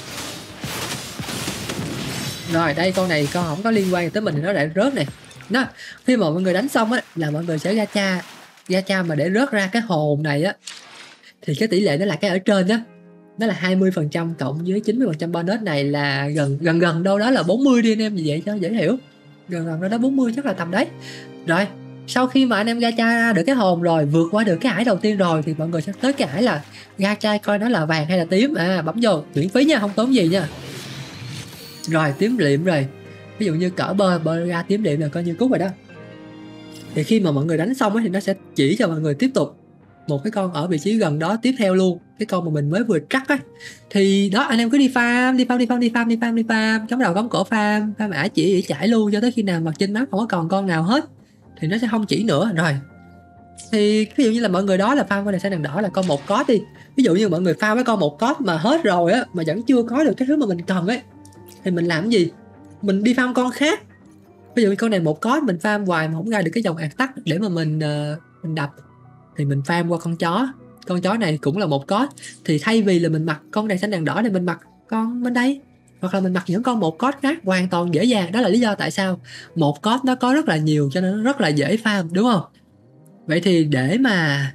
Rồi đây con này con không có liên quan tới mình thì nó lại rớt này. Đó, khi mà mọi người đánh xong á là mọi người sẽ gacha mà để rớt ra cái hồn này á thì cái tỷ lệ nó là cái ở trên á, nó là 20% cộng với 90% bonus này là gần đâu đó là 40 đi anh em, như vậy cho dễ hiểu. Gần đâu đó 40 chắc là tầm đấy. Rồi sau khi mà anh em gacha được cái hồn rồi, vượt qua được cái ải đầu tiên rồi thì mọi người sẽ tới cái ải là gacha coi nó là vàng hay là tím. Bấm vô miễn phí nha, không tốn gì nha. Rồi tím liệm rồi, ví dụ như cỡ bơ ra tím liệm là coi như cút rồi đó. Thì khi mà mọi người đánh xong thì nó sẽ chỉ cho mọi người tiếp tục một cái con ở vị trí gần đó tiếp theo luôn, cái con mà mình mới vừa trắc á. Thì đó anh em cứ đi farm, cắm đầu cắm cổ farm ả chỉ chảy luôn cho tới khi nào mà trên map không có còn con nào hết thì nó sẽ không chỉ nữa. Rồi thì ví dụ như là mọi người đó là farm con này xanh đèn đỏ là con 1 code đi, ví dụ như mọi người farm với con 1 code mà hết rồi á, mà vẫn chưa có được cái thứ mà mình cần ấy, thì mình làm cái gì? Mình đi farm con khác. Ví dụ như con này 1 code mình farm hoài mà không ra được cái dòng ạc tắc để mà mình đập thì mình farm qua con chó này cũng là 1 code. Thì thay vì là mình mặc con này xanh đèn đỏ thì mình mặc con bên đây, hoặc là mình mặc những con 1 code khác hoàn toàn dễ dàng. Đó là lý do tại sao 1 code nó có rất là nhiều cho nên nó rất là dễ farm, đúng không? Vậy thì để mà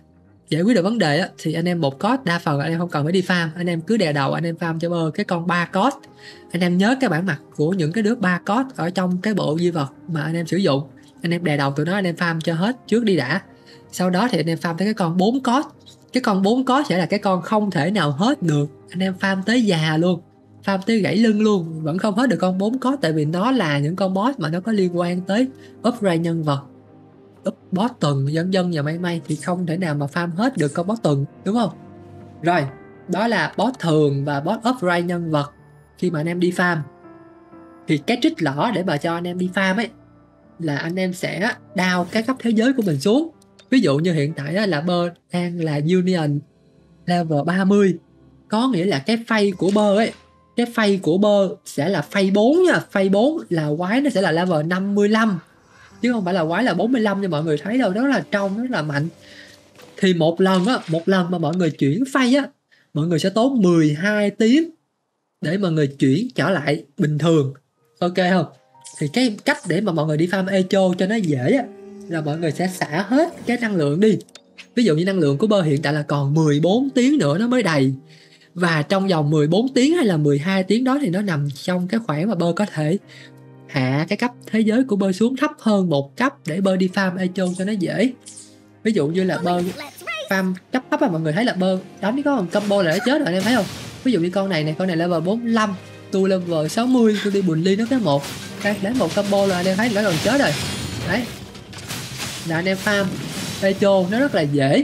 giải quyết được vấn đề á, thì anh em một code đa phần anh em không cần phải đi farm, anh em cứ đè đầu anh em farm cho bơ cái con 3 code. Anh em nhớ cái bản mặt của những cái đứa 3 code ở trong cái bộ di vật mà anh em sử dụng, anh em đè đầu tụi nó anh em farm cho hết trước đi đã. Sau đó thì anh em farm tới cái con 4 code. Cái con 4 code sẽ là cái con không thể nào hết được, anh em farm tới già luôn, farm tới gãy lưng luôn vẫn không hết được con 4 code, tại vì nó là những con boss mà nó có liên quan tới upgrade nhân vật, up boss tuần dân dân và may thì không thể nào mà farm hết được con boss tuần, đúng không? Rồi, đó là boss thường và boss upgrade nhân vật khi mà anh em đi farm. Thì cái trích lỏ để mà cho anh em đi farm ấy là anh em sẽ down cái cấp thế giới của mình xuống. Ví dụ như hiện tại là bơ đang là Union level 30, có nghĩa là cái phay của bơ ấy, cái phay của bơ sẽ là phay 4 nha. Phay 4 là quái nó sẽ là level 55 chứ không phải là quái là 45 như mọi người thấy đâu, đó là trong rất là mạnh. Thì một lần mà mọi người chuyển phay á, mọi người sẽ tốn 12 tiếng để mọi người chuyển trở lại bình thường, ok không? Thì cái cách để mà mọi người đi farm echo cho nó dễ á là mọi người sẽ xả hết cái năng lượng đi. Ví dụ như năng lượng của bơ hiện tại là còn 14 tiếng nữa nó mới đầy, và trong vòng 14 tiếng hay là 12 tiếng đó thì nó nằm trong cái khoảng mà bơ có thể hạ cái cấp thế giới của bơ xuống thấp hơn một cấp để bơ đi farm echo cho nó dễ. Ví dụ như là bơ farm cấp thấp mà mọi người thấy là bơ đánh có một combo là nó chết rồi, anh em thấy không? Ví dụ như con này con này level 45, tôi level 60, tôi đi bùn ly nó cái một cái đánh một combo là anh em thấy nó gần chết rồi. Đấy là anh em farm echo nó rất là dễ.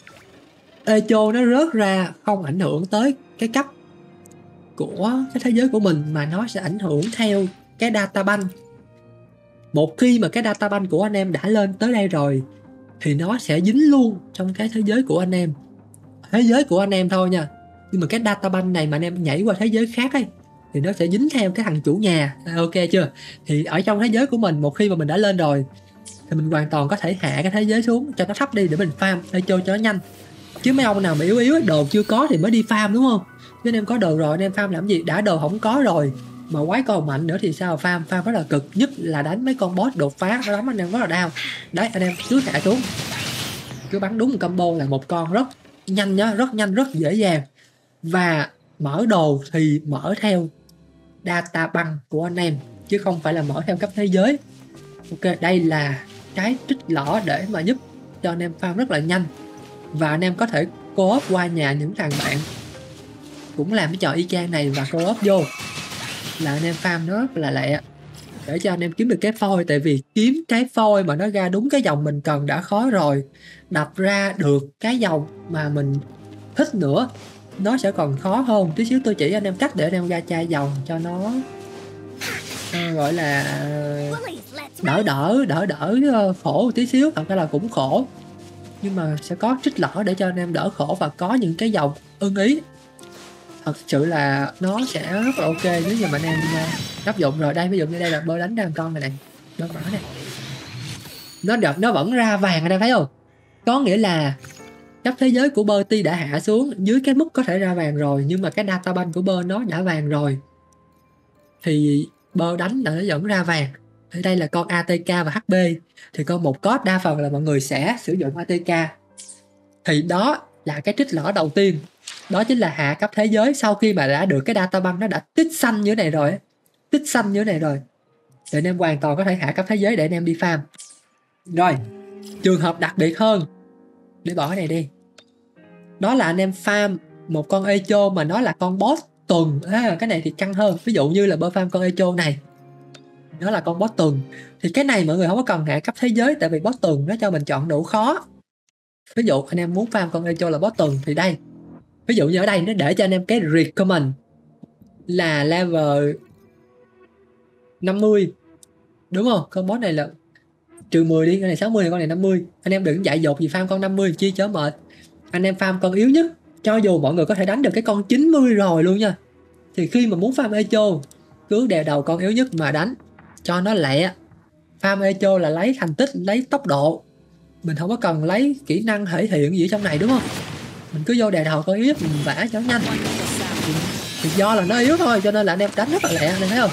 Echo nó rớt ra không ảnh hưởng tới cái cấp của cái thế giới của mình, mà nó sẽ ảnh hưởng theo cái data bank. Một khi mà cái data bank của anh em đã lên tới đây rồi thì nó sẽ dính luôn trong cái thế giới của anh em. Thế giới của anh em thôi nha, nhưng mà cái data bank này mà anh em nhảy qua thế giới khác ấy thì nó sẽ dính theo cái thằng chủ nhà, ok chưa? Thì ở trong thế giới của mình, một khi mà mình đã lên rồi thì mình hoàn toàn có thể hạ cái thế giới xuống cho nó thấp đi để mình farm echo cho nó nhanh. Chứ mấy ông nào mà yếu đồ chưa có thì mới đi farm, đúng không? Chứ anh em có đồ rồi anh em farm làm gì? Đã đồ không có rồi mà quái còn mạnh nữa thì sao farm rất là cực, nhất là đánh mấy con boss đột phá, nó đánh anh em rất là đau. Đấy, anh em cứ hạ xuống, cứ bắn đúng một combo là một con rất nhanh nhá, rất nhanh, rất dễ dàng. Và mở đồ thì mở theo data bank của anh em chứ không phải là mở theo cấp thế giới. Ok, đây là cái trích lỏ để mà giúp cho anh em farm rất là nhanh. Và anh em có thể co-op qua nhà những thằng bạn cũng làm cái trò y chang này và co-op vô là anh em farm nó rất là lẹ để cho anh em kiếm được cái phôi. Tại vì kiếm cái phôi mà nó ra đúng cái dòng mình cần đã khó rồi, đập ra được cái dòng mà mình thích nữa nó sẽ còn khó hơn. Tí xíu tôi chỉ anh em cách để anh em ra chai dòng cho nó gọi là đỡ khổ tí xíu. Thật ra là cũng khổ nhưng mà sẽ có trích lỏ để cho anh em đỡ khổ và có những cái dòng ưng ý. Thật sự là nó sẽ rất là ok nếu như mà anh em áp dụng. Rồi đây, ví dụ như đây là bơ đánh ra con này bơ mở này, nó vẫn ra vàng, anh em thấy không? Có nghĩa là cấp thế giới của bơ ti đã hạ xuống dưới cái mức có thể ra vàng rồi, nhưng mà cái data bank của bơ nó đã vàng rồi thì bơ đánh là nó vẫn ra vàng. Ở đây là con ATK và HP, thì con một code đa phần là mọi người sẽ sử dụng ATK. Thì đó là cái trích lỏ đầu tiên, đó chính là hạ cấp thế giới. Sau khi mà đã được cái data bank nó đã tích xanh như thế này rồi, thì anh em hoàn toàn có thể hạ cấp thế giới để anh em đi farm. Rồi, trường hợp đặc biệt hơn, để bỏ cái này đi, đó là anh em farm một con echo mà nó là con boss tuần. Cái này thì căng hơn. Ví dụ như là bơ farm con echo này, nó là con boss tuần, thì cái này mọi người không có cần hạ cấp thế giới, tại vì boss tuần nó cho mình chọn độ khó. Ví dụ anh em muốn farm con echo là boss tuần thì đây, ví dụ như ở đây nó để cho anh em cái recommend là level 50, đúng không? Con boss này là trừ 10 đi, con này 60 con này 50. Anh em đừng dại dột gì farm con 50 chi chớ mệt. Anh em farm con yếu nhất, cho dù mọi người có thể đánh được cái con 90 rồi luôn nha, thì khi mà muốn farm echo cứ đè đầu con yếu nhất mà đánh cho nó lẹ. Farm echo là lấy thành tích, lấy tốc độ, mình không có cần lấy kỹ năng thể hiện gì ở trong này, đúng không? Mình cứ vô đè đầu con yếu nhất mình vả cho nó nhanh. Thì do là nó yếu thôi cho nên là anh em đánh rất là lẹ, anh em thấy không?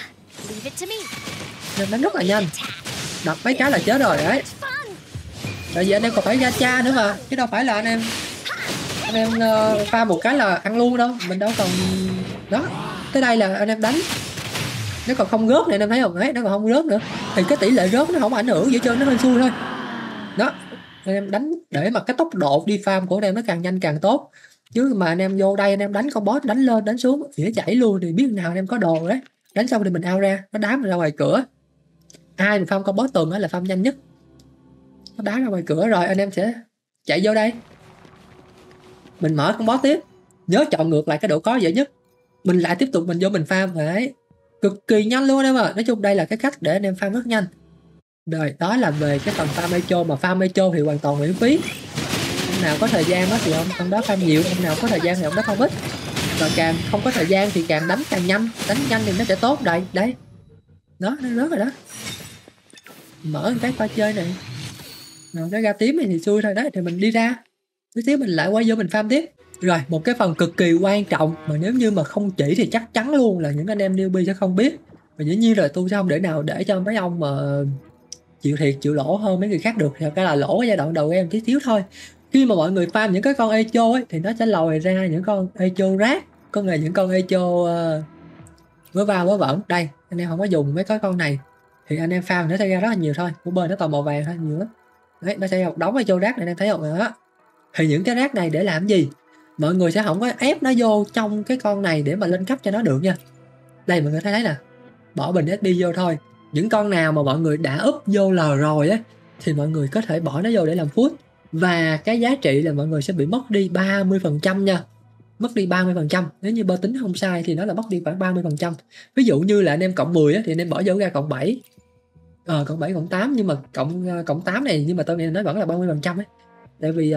Anh em đánh rất là nhanh, đập mấy cái là chết rồi đấy. Tại vì anh em còn phải gacha nữa mà, chứ đâu phải là anh em pha một cái là ăn luôn đâu, mình đâu còn đó. Tới đây là anh em đánh, nó còn không rớt này, anh em thấy không đấy, nó còn không rớt nữa thì cái tỷ lệ rớt nó không ảnh hưởng gì hết trơn, nó hên xui thôi đó. Anh em đánh để mà cái tốc độ đi farm của anh em nó càng nhanh càng tốt, chứ mà anh em vô đây anh em đánh con boss đánh lên đánh xuống dễ chảy luôn thì biết nào anh em có đồ đấy. Đánh xong thì mình out ra, nó đá mình ra ngoài cửa. Ai mà farm con boss tuần đó là farm nhanh nhất, nó đá ra ngoài cửa rồi anh em sẽ chạy vô đây, mình mở con boss tiếp, nhớ chọn ngược lại cái độ khó dễ nhất, mình lại tiếp tục mình vô mình farm đấy, cực kỳ nhanh luôn em ạ. Nói chung đây là cái cách để anh em farm rất nhanh. Rồi đó là về cái phần farm echo, mà farm echo thì hoàn toàn miễn phí. Ông nào có thời gian đó thì ông đó farm nhiều, ông nào có thời gian thì ông đó farm ít. Và càng không có thời gian thì càng đánh càng nhanh, đánh nhanh thì nó sẽ tốt. Đây đấy, đó nó rớt rồi đó, mở một cái pha chơi này rồi nó ra tím này thì xui thôi. Đấy thì mình đi ra tí xíu mình lại quay vô mình farm tiếp. Rồi một cái phần cực kỳ quan trọng mà nếu như mà không chỉ thì chắc chắn luôn là những anh em newbie sẽ không biết, và dĩ nhiên rồi tôi sẽ không để nào để cho mấy ông mà chịu thiệt chịu lỗ hơn mấy người khác được. Thì cái là lỗ ở giai đoạn đầu em tí xíu thôi. Khi mà mọi người farm những cái con echo ấy thì nó sẽ lòi ra những con echo rác, có nghĩa những con echo vớ va vớ vẩn. Đây anh em không có dùng mấy cái con này thì anh em farm nó sẽ ra rất là nhiều thôi, của bên nó toàn màu vàng thôi, nhiều lắm đấy. Nó sẽ một đống echo rác này anh em thấy không đó. Thì những cái rác này để làm gì? Mọi người sẽ không có ép nó vô trong cái con này để mà lên cấp cho nó được nha. Đây mọi người thấy nè, bỏ bình SD vô thôi. Những con nào mà mọi người đã úp vô L rồi á thì mọi người có thể bỏ nó vô để làm food, và cái giá trị là mọi người sẽ bị mất đi 30% nha. Mất đi 30%, nếu như bơ tính không sai thì nó là mất đi khoảng 30%. Ví dụ như là anh em cộng 10 á, thì anh em bỏ vô ra cộng 7, cộng 7 cộng 8, nhưng mà cộng 8 này nhưng mà tôi nghĩ nó vẫn là 30% ấy. Tại vì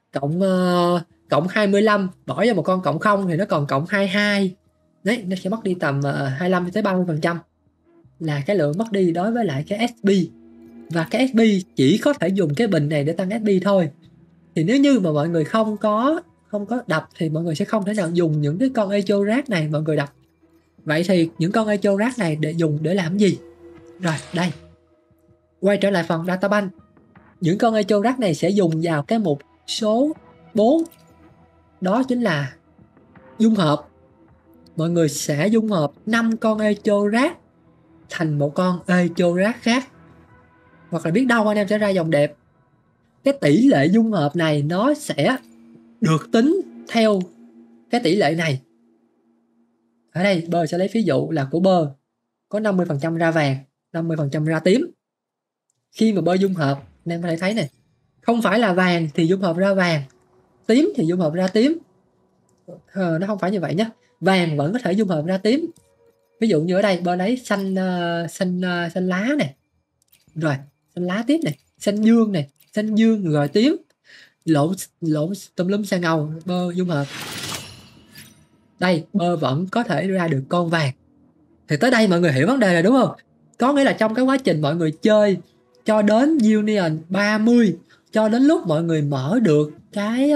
cộng 25 bỏ vô một con cộng 0 thì nó còn cộng 22. Đấy, nó sẽ mất đi tầm 25 tới 30% là cái lượng mất đi đối với lại cái SP. Và cái SP chỉ có thể dùng cái bình này để tăng SP thôi. Thì nếu như mà mọi người không có đập thì mọi người sẽ không thể nào dùng những cái con echo rác này mọi người đập. Vậy thì những con echo rác này để dùng để làm gì? Rồi đây, quay trở lại phần data bank. Những con echo rác này sẽ dùng vào cái mục số 4, đó chính là dung hợp. Mọi người sẽ dung hợp 5 con echo rác thành một con echo rác khác, hoặc là biết đâu anh em sẽ ra dòng đẹp. Cái tỷ lệ dung hợp này nó sẽ được tính theo cái tỷ lệ này. Ở đây bơ sẽ lấy ví dụ là của bơ có 50% ra vàng, 50% ra tím. Khi mà bơ dung hợp anh em có thể thấy này, không phải là vàng thì dung hợp ra vàng, tím thì dung hợp ra tím. Nó không phải như vậy nhé, vàng vẫn có thể dung hợp ra tím. Ví dụ như ở đây bơ lấy xanh lá này, rồi xanh lá tiếp này, xanh dương này, xanh dương rồi tím, lộn tùm lum sang ngầu, bơ dung hợp. Đây bơ vẫn có thể ra được con vàng. Thì tới đây mọi người hiểu vấn đề rồi đúng không? Có nghĩa là trong cái quá trình mọi người chơi cho đến Union 30, cho đến lúc mọi người mở được cái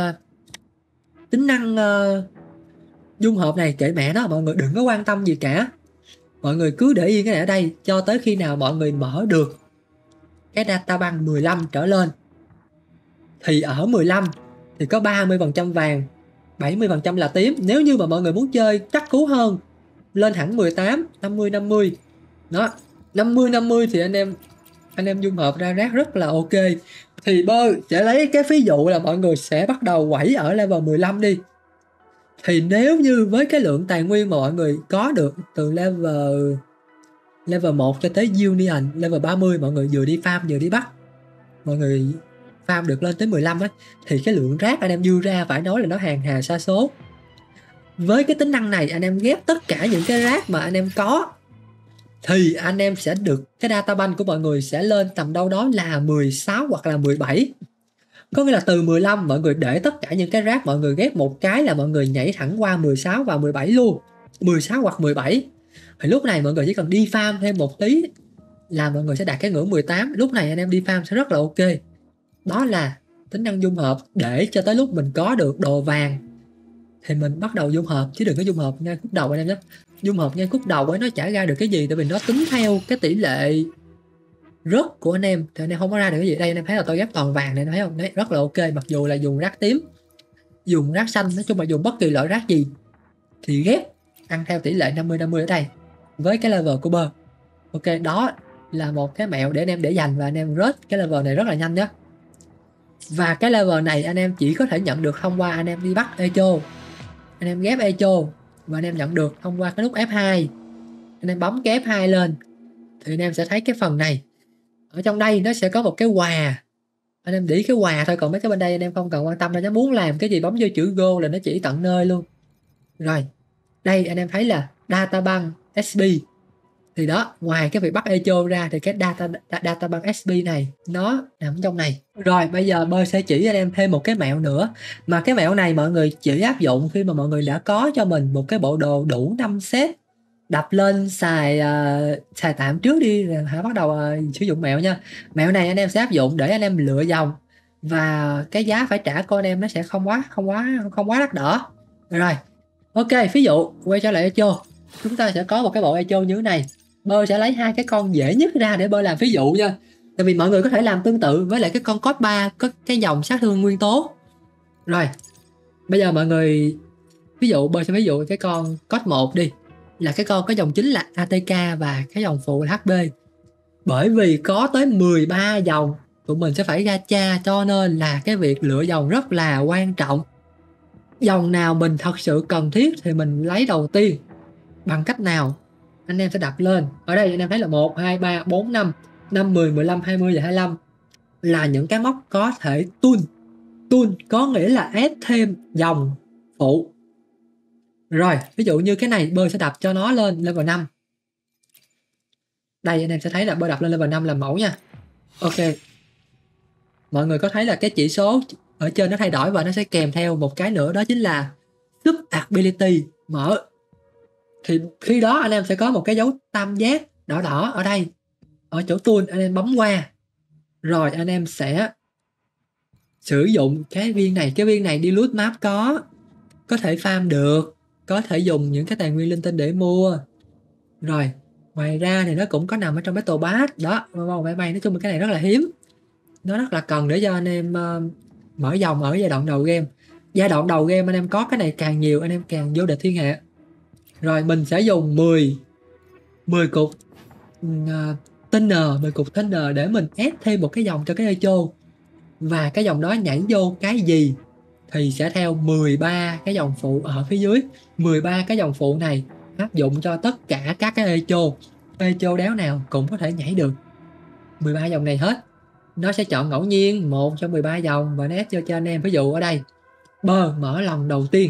tính năng dung hợp này, kệ mẹ nó, mọi người đừng có quan tâm gì cả. Mọi người cứ để yên cái này ở đây cho tới khi nào mọi người mở được cái data bank 15 trở lên. Thì ở 15 thì có 30% vàng, 70% là tím. Nếu như mà mọi người muốn chơi chắc cú hơn, lên hẳn 18, 50-50 đó, 50-50 thì anh em dung hợp ra rác rất là ok. Thì bơ sẽ lấy cái ví dụ là mọi người sẽ bắt đầu quẩy ở level 15 đi. Thì nếu như với cái lượng tài nguyên mà mọi người có được từ level 1 cho tới Union level 30, mọi người vừa đi farm vừa đi bắt, mọi người farm được lên tới 15 ấy, thì cái lượng rác anh em dư ra phải nói là nó hàng hà sa số. Với cái tính năng này anh em ghép tất cả những cái rác mà anh em có thì anh em sẽ được cái data bank của mọi người sẽ lên tầm đâu đó là 16 hoặc là 17. Có nghĩa là từ 15 mọi người để tất cả những cái rác, mọi người ghép một cái là mọi người nhảy thẳng qua 16 và 17 luôn. 16 hoặc 17. Thì lúc này mọi người chỉ cần đi farm thêm một tí là mọi người sẽ đạt cái ngưỡng 18. Lúc này anh em đi farm sẽ rất là ok. Đó là tính năng dung hợp, để cho tới lúc mình có được đồ vàng thì mình bắt đầu dung hợp, chứ đừng có dung hợp ngay khúc đầu anh em nhé. Dung hợp ngay khúc đầu ấy nó chả ra được cái gì, tại vì nó tính theo cái tỷ lệ rớt của anh em thì anh em không có ra được cái gì. Đây anh em thấy là tôi ghép toàn vàng này, thấy không? Đấy, rất là ok. Mặc dù là dùng rác tím, dùng rác xanh, nói chung là dùng bất kỳ loại rác gì thì ghép ăn theo tỷ lệ 50-50 ở đây với cái level của bơ. Ok, đó là một cái mẹo để anh em để dành và anh em rớt cái level này rất là nhanh nhé. Và cái level này anh em chỉ có thể nhận được thông qua anh em đi bắt Echo. Anh em ghép Echo và anh em nhận được thông qua cái nút F2. Anh em bấm cái F2 lên thì anh em sẽ thấy cái phần này. Ở trong đây nó sẽ có một cái quà. Anh em để ý cái quà thôi, còn mấy cái bên đây anh em không cần quan tâm đâu. Nó muốn làm cái gì bấm vô chữ Go là nó chỉ tận nơi luôn. Rồi, đây anh em thấy là Databank SB. Thì đó, ngoài cái việc bắt Echo ra thì cái Databank SB này nó nằm trong này. Rồi bây giờ Bơ sẽ chỉ anh em thêm một cái mẹo nữa. Mà cái mẹo này mọi người chỉ áp dụng khi mà mọi người đã có cho mình một cái bộ đồ đủ 5 set. Đập lên xài tạm trước đi rồi hãy bắt đầu sử dụng mẹo nha. Mẹo này anh em sẽ áp dụng để anh em lựa dòng và cái giá phải trả của anh em nó sẽ không quá đắt đỏ. Rồi, ok, ví dụ quay trở lại Echo, chúng ta sẽ có một cái bộ Echo như thế này. Bơ sẽ lấy hai cái con dễ nhất ra để Bơ làm ví dụ nha. Tại vì mọi người có thể làm tương tự với lại cái con code 3 có cái dòng sát thương nguyên tố. Rồi, bây giờ mọi người ví dụ Bơ sẽ ví dụ cái con code 1 đi, là cái con có dòng chính là ATK và cái dòng phụ là HP. Bởi vì có tới 13 dòng tụi mình sẽ phải gacha, cho nên là cái việc lựa dòng rất là quan trọng. Dòng nào mình thật sự cần thiết thì mình lấy đầu tiên. Bằng cách nào? Anh em sẽ đặt lên. Ở đây anh em thấy là 1, 2, 3, 4, 5, 5, 10, 15, 20 và 25 là những cái mốc có thể tool. Tool có nghĩa là add thêm dòng phụ. Rồi, ví dụ như cái này Bơ sẽ đập cho nó lên level 5. Đây anh em sẽ thấy là Bơ đập lên level 5 làm mẫu nha. Ok. Mọi người có thấy là cái chỉ số ở trên nó thay đổi và nó sẽ kèm theo một cái nữa, đó chính là sub ability mở. Thì khi đó anh em sẽ có một cái dấu tam giác đỏ đỏ ở đây. Ở chỗ tool anh em bấm qua. Rồi anh em sẽ sử dụng cái viên này. Cái viên này đi loot map có thể farm được, có thể dùng những cái tài nguyên linh tinh để mua. Rồi ngoài ra thì nó cũng có nằm ở trong Battle Pass đó. Nói chung là cái này rất là hiếm, nó rất là cần để cho anh em mở dòng ở giai đoạn đầu game. Giai đoạn đầu game anh em có cái này càng nhiều anh em càng vô địch thiên hạ. Rồi mình sẽ dùng 10 cục thinner, 10 cục thinner để mình ép thêm một cái dòng cho cái Echo. Và cái dòng đó nhảy vô cái gì thì sẽ theo 13 cái dòng phụ ở phía dưới. 13 cái dòng phụ này áp dụng cho tất cả các cái Echo. Echo đéo nào cũng có thể nhảy được 13 dòng này hết. Nó sẽ chọn ngẫu nhiên một trong 13 dòng và nó ép cho anh em. Ví dụ ở đây Bơ mở lòng đầu tiên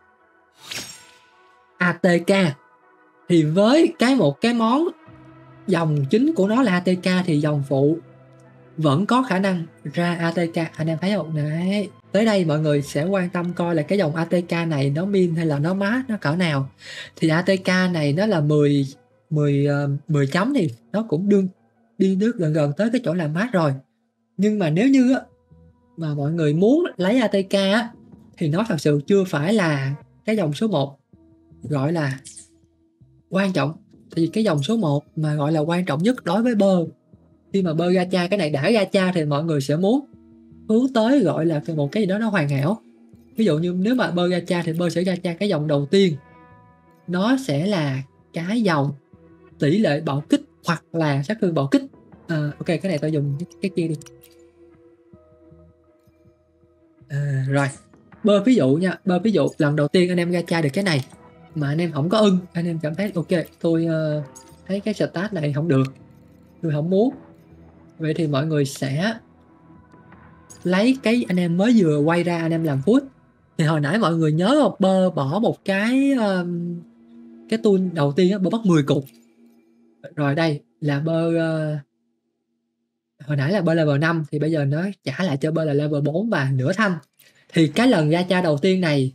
ATK, thì với một cái món dòng chính của nó là ATK thì dòng phụ vẫn có khả năng ra ATK. Anh em thấy không? Đấy. Tới đây mọi người sẽ quan tâm coi là cái dòng ATK này nó min hay là nó mát, nó cỡ nào. Thì ATK này nó là 10 chấm thì nó cũng đi nước gần tới cái chỗ làm mát rồi. Nhưng mà nếu như mà mọi người muốn lấy ATK thì nó thật sự chưa phải là cái dòng số 1 gọi là quan trọng. Thì cái dòng số 1 mà gọi là quan trọng nhất đối với Bơ, khi mà Bơ gacha cái này đã gacha thì mọi người sẽ muốn hướng tới gọi là một cái gì đó nó hoàn hảo. Ví dụ như nếu mà Bơ gacha thì Bơ sẽ gacha cái dòng đầu tiên, nó sẽ là cái dòng tỷ lệ bạo kích hoặc là sát thương bạo kích. Ok, cái này tôi dùng cái kia đi. Rồi Bơ ví dụ nha, Bơ ví dụ lần đầu tiên anh em gacha được cái này mà anh em không có ưng, anh em cảm thấy ok tôi thấy cái stat này không được, tôi không muốn. Vậy thì mọi người sẽ lấy cái anh em mới vừa quay ra anh em làm food. Thì hồi nãy mọi người nhớ không, Bơ bỏ một cái tool đầu tiên á, Bơ bắt 10 cục. Rồi đây là Bơ hồi nãy là Bơ level 5 thì bây giờ nó trả lại cho Bơ là level 4 và nửa thanh. Thì cái lần gacha đầu tiên này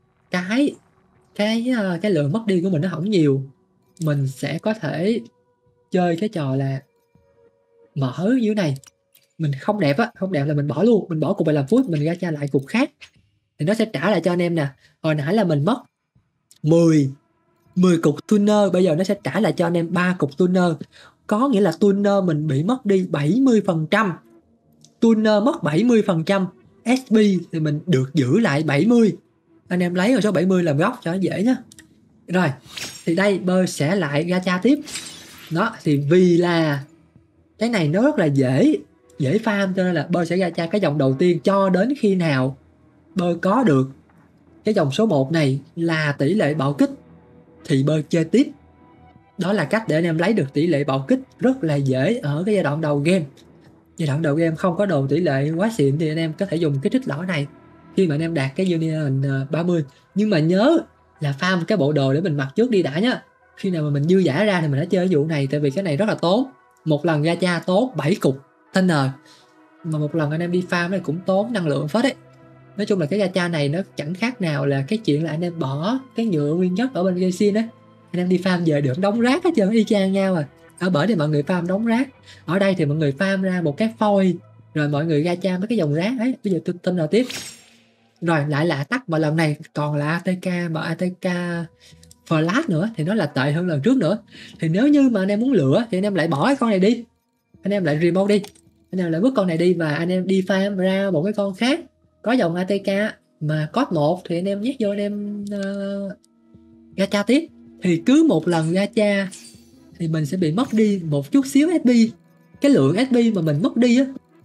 cái lượng mất đi của mình nó không nhiều. Mình sẽ có thể chơi cái trò là mở dưới này. Mình không đẹp là mình bỏ luôn, mình bỏ cục này làm food, mình gacha lại cục khác thì nó sẽ trả lại cho anh em nè. Hồi nãy là mình mất 10 cục tuner, bây giờ nó sẽ trả lại cho anh em 3 cục tuner. có nghĩa là tuner mình bị mất đi 70%. Tuner mất 70%, SP thì mình được giữ lại 70. Anh em lấy con số 70 làm gốc cho nó dễ nhé. Rồi, thì đây bơ sẽ lại gacha tiếp. Đó, thì vì là cái này nó rất là dễ farm, cho nên là bơ sẽ gacha cái dòng đầu tiên cho đến khi nào bơ có được cái dòng số 1 này là tỷ lệ bạo kích thì bơ chơi tiếp. Đó là cách để anh em lấy được tỷ lệ bạo kích rất là dễ ở cái giai đoạn đầu game. Giai đoạn đầu game không có đồ tỷ lệ quá xịn thì anh em có thể dùng cái trích lõ này khi mà anh em đạt cái Union 30. Nhưng mà nhớ là farm cái bộ đồ để mình mặc trước đi đã nhá. Khi nào mà mình dư giả ra thì mình đã chơi cái vụ này, tại vì cái này rất là tốn. Một lần gacha tốn 7 cục Thunder, mà một lần anh em đi farm này cũng tốn năng lượng phết đấy. Nói chung là cái gacha này nó chẳng khác nào là cái chuyện là anh em bỏ cái nhựa nguyên chất ở bên Genshin á, anh em đi farm về được đống rác hết trơn, y chang nhau à. Ở bển thì mọi người farm đống rác, ở đây thì mọi người farm ra một cái phôi rồi mọi người gacha mấy cái dòng rác ấy. Bây giờ tôi tin nào tiếp. Rồi lại là attack, mà lần này còn là ATK, mà ATK flash nữa thì nó là tệ hơn lần trước nữa. Thì nếu như mà anh em muốn lựa thì anh em lại bỏ cái con này đi, anh em lại remote đi, anh em lại vứt con này đi và anh em đi farm ra một cái con khác có dòng ATK mà code 1 thì anh em nhét vô anh em gacha tiếp. Thì cứ một lần gacha thì mình sẽ bị mất đi một chút xíu SP. Cái lượng SP mà mình mất đi á,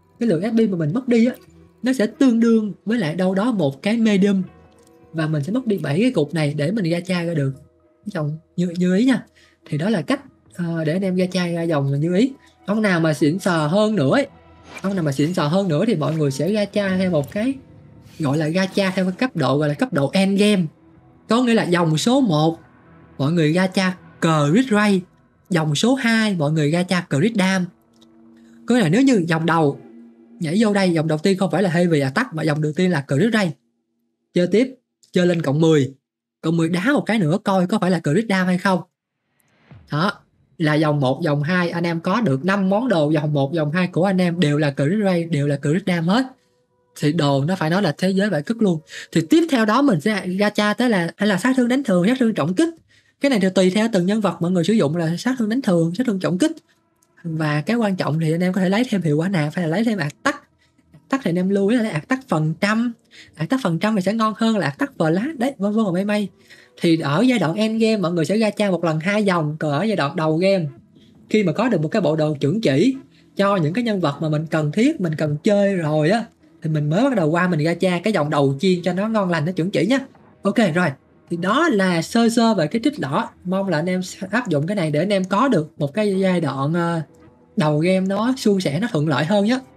nó sẽ tương đương với lại đâu đó một cái medium, và mình sẽ mất đi 7 cái cục này để mình gacha ra được dòng như ý nha. Thì đó là cách để anh em gacha ra dòng là như ý. Ông nào mà xịn sò hơn nữa thì mọi người sẽ gacha theo một cái gọi là gacha theo cái cấp độ gọi là cấp độ endgame. Có nghĩa là dòng số 1 mọi người gacha crit ray, dòng số 2 mọi người gacha crit dam. Có nghĩa là nếu như dòng đầu nhảy vô đây, dòng đầu tiên không phải là heavy attack mà dòng đầu tiên là crit ray, chơi tiếp, chơi lên cộng 10 đá một cái nữa coi có phải là crit dam hay không. Đó là dòng 1, dòng 2 anh em có được 5 món đồ dòng 1, dòng 2 của anh em đều là crit ray, đều là crit dam hết. Thì đồ nó phải nói là thế giới bãi cất luôn. Thì tiếp theo đó mình sẽ gacha tới là hay là sát thương đánh thường, sát thương trọng kích. Cái này thì tùy theo từng nhân vật mọi người sử dụng là sát thương đánh thường, sát thương trọng kích. Và cái quan trọng thì anh em có thể lấy thêm hiệu quả nào, phải là lấy thêm attack. Attack thì anh em lưu ý là lấy attack phần trăm. Attack phần trăm thì sẽ ngon hơn là attack flash đấy, vân vân và may. Thì ở giai đoạn end game mọi người sẽ gacha một lần 2 dòng, còn ở giai đoạn đầu game khi mà có được một cái bộ đồ chuẩn chỉ cho những cái nhân vật mà mình cần thiết, mình cần chơi rồi á, thì mình mới bắt đầu qua mình gacha cái dòng đầu chiên cho nó ngon lành, nó chuẩn chỉ nhá. Ok rồi, thì đó là sơ sơ về cái trích đỏ. Mong là anh em áp dụng cái này để anh em có được một cái giai đoạn đầu game nó suôn sẻ, nó thuận lợi hơn nhé.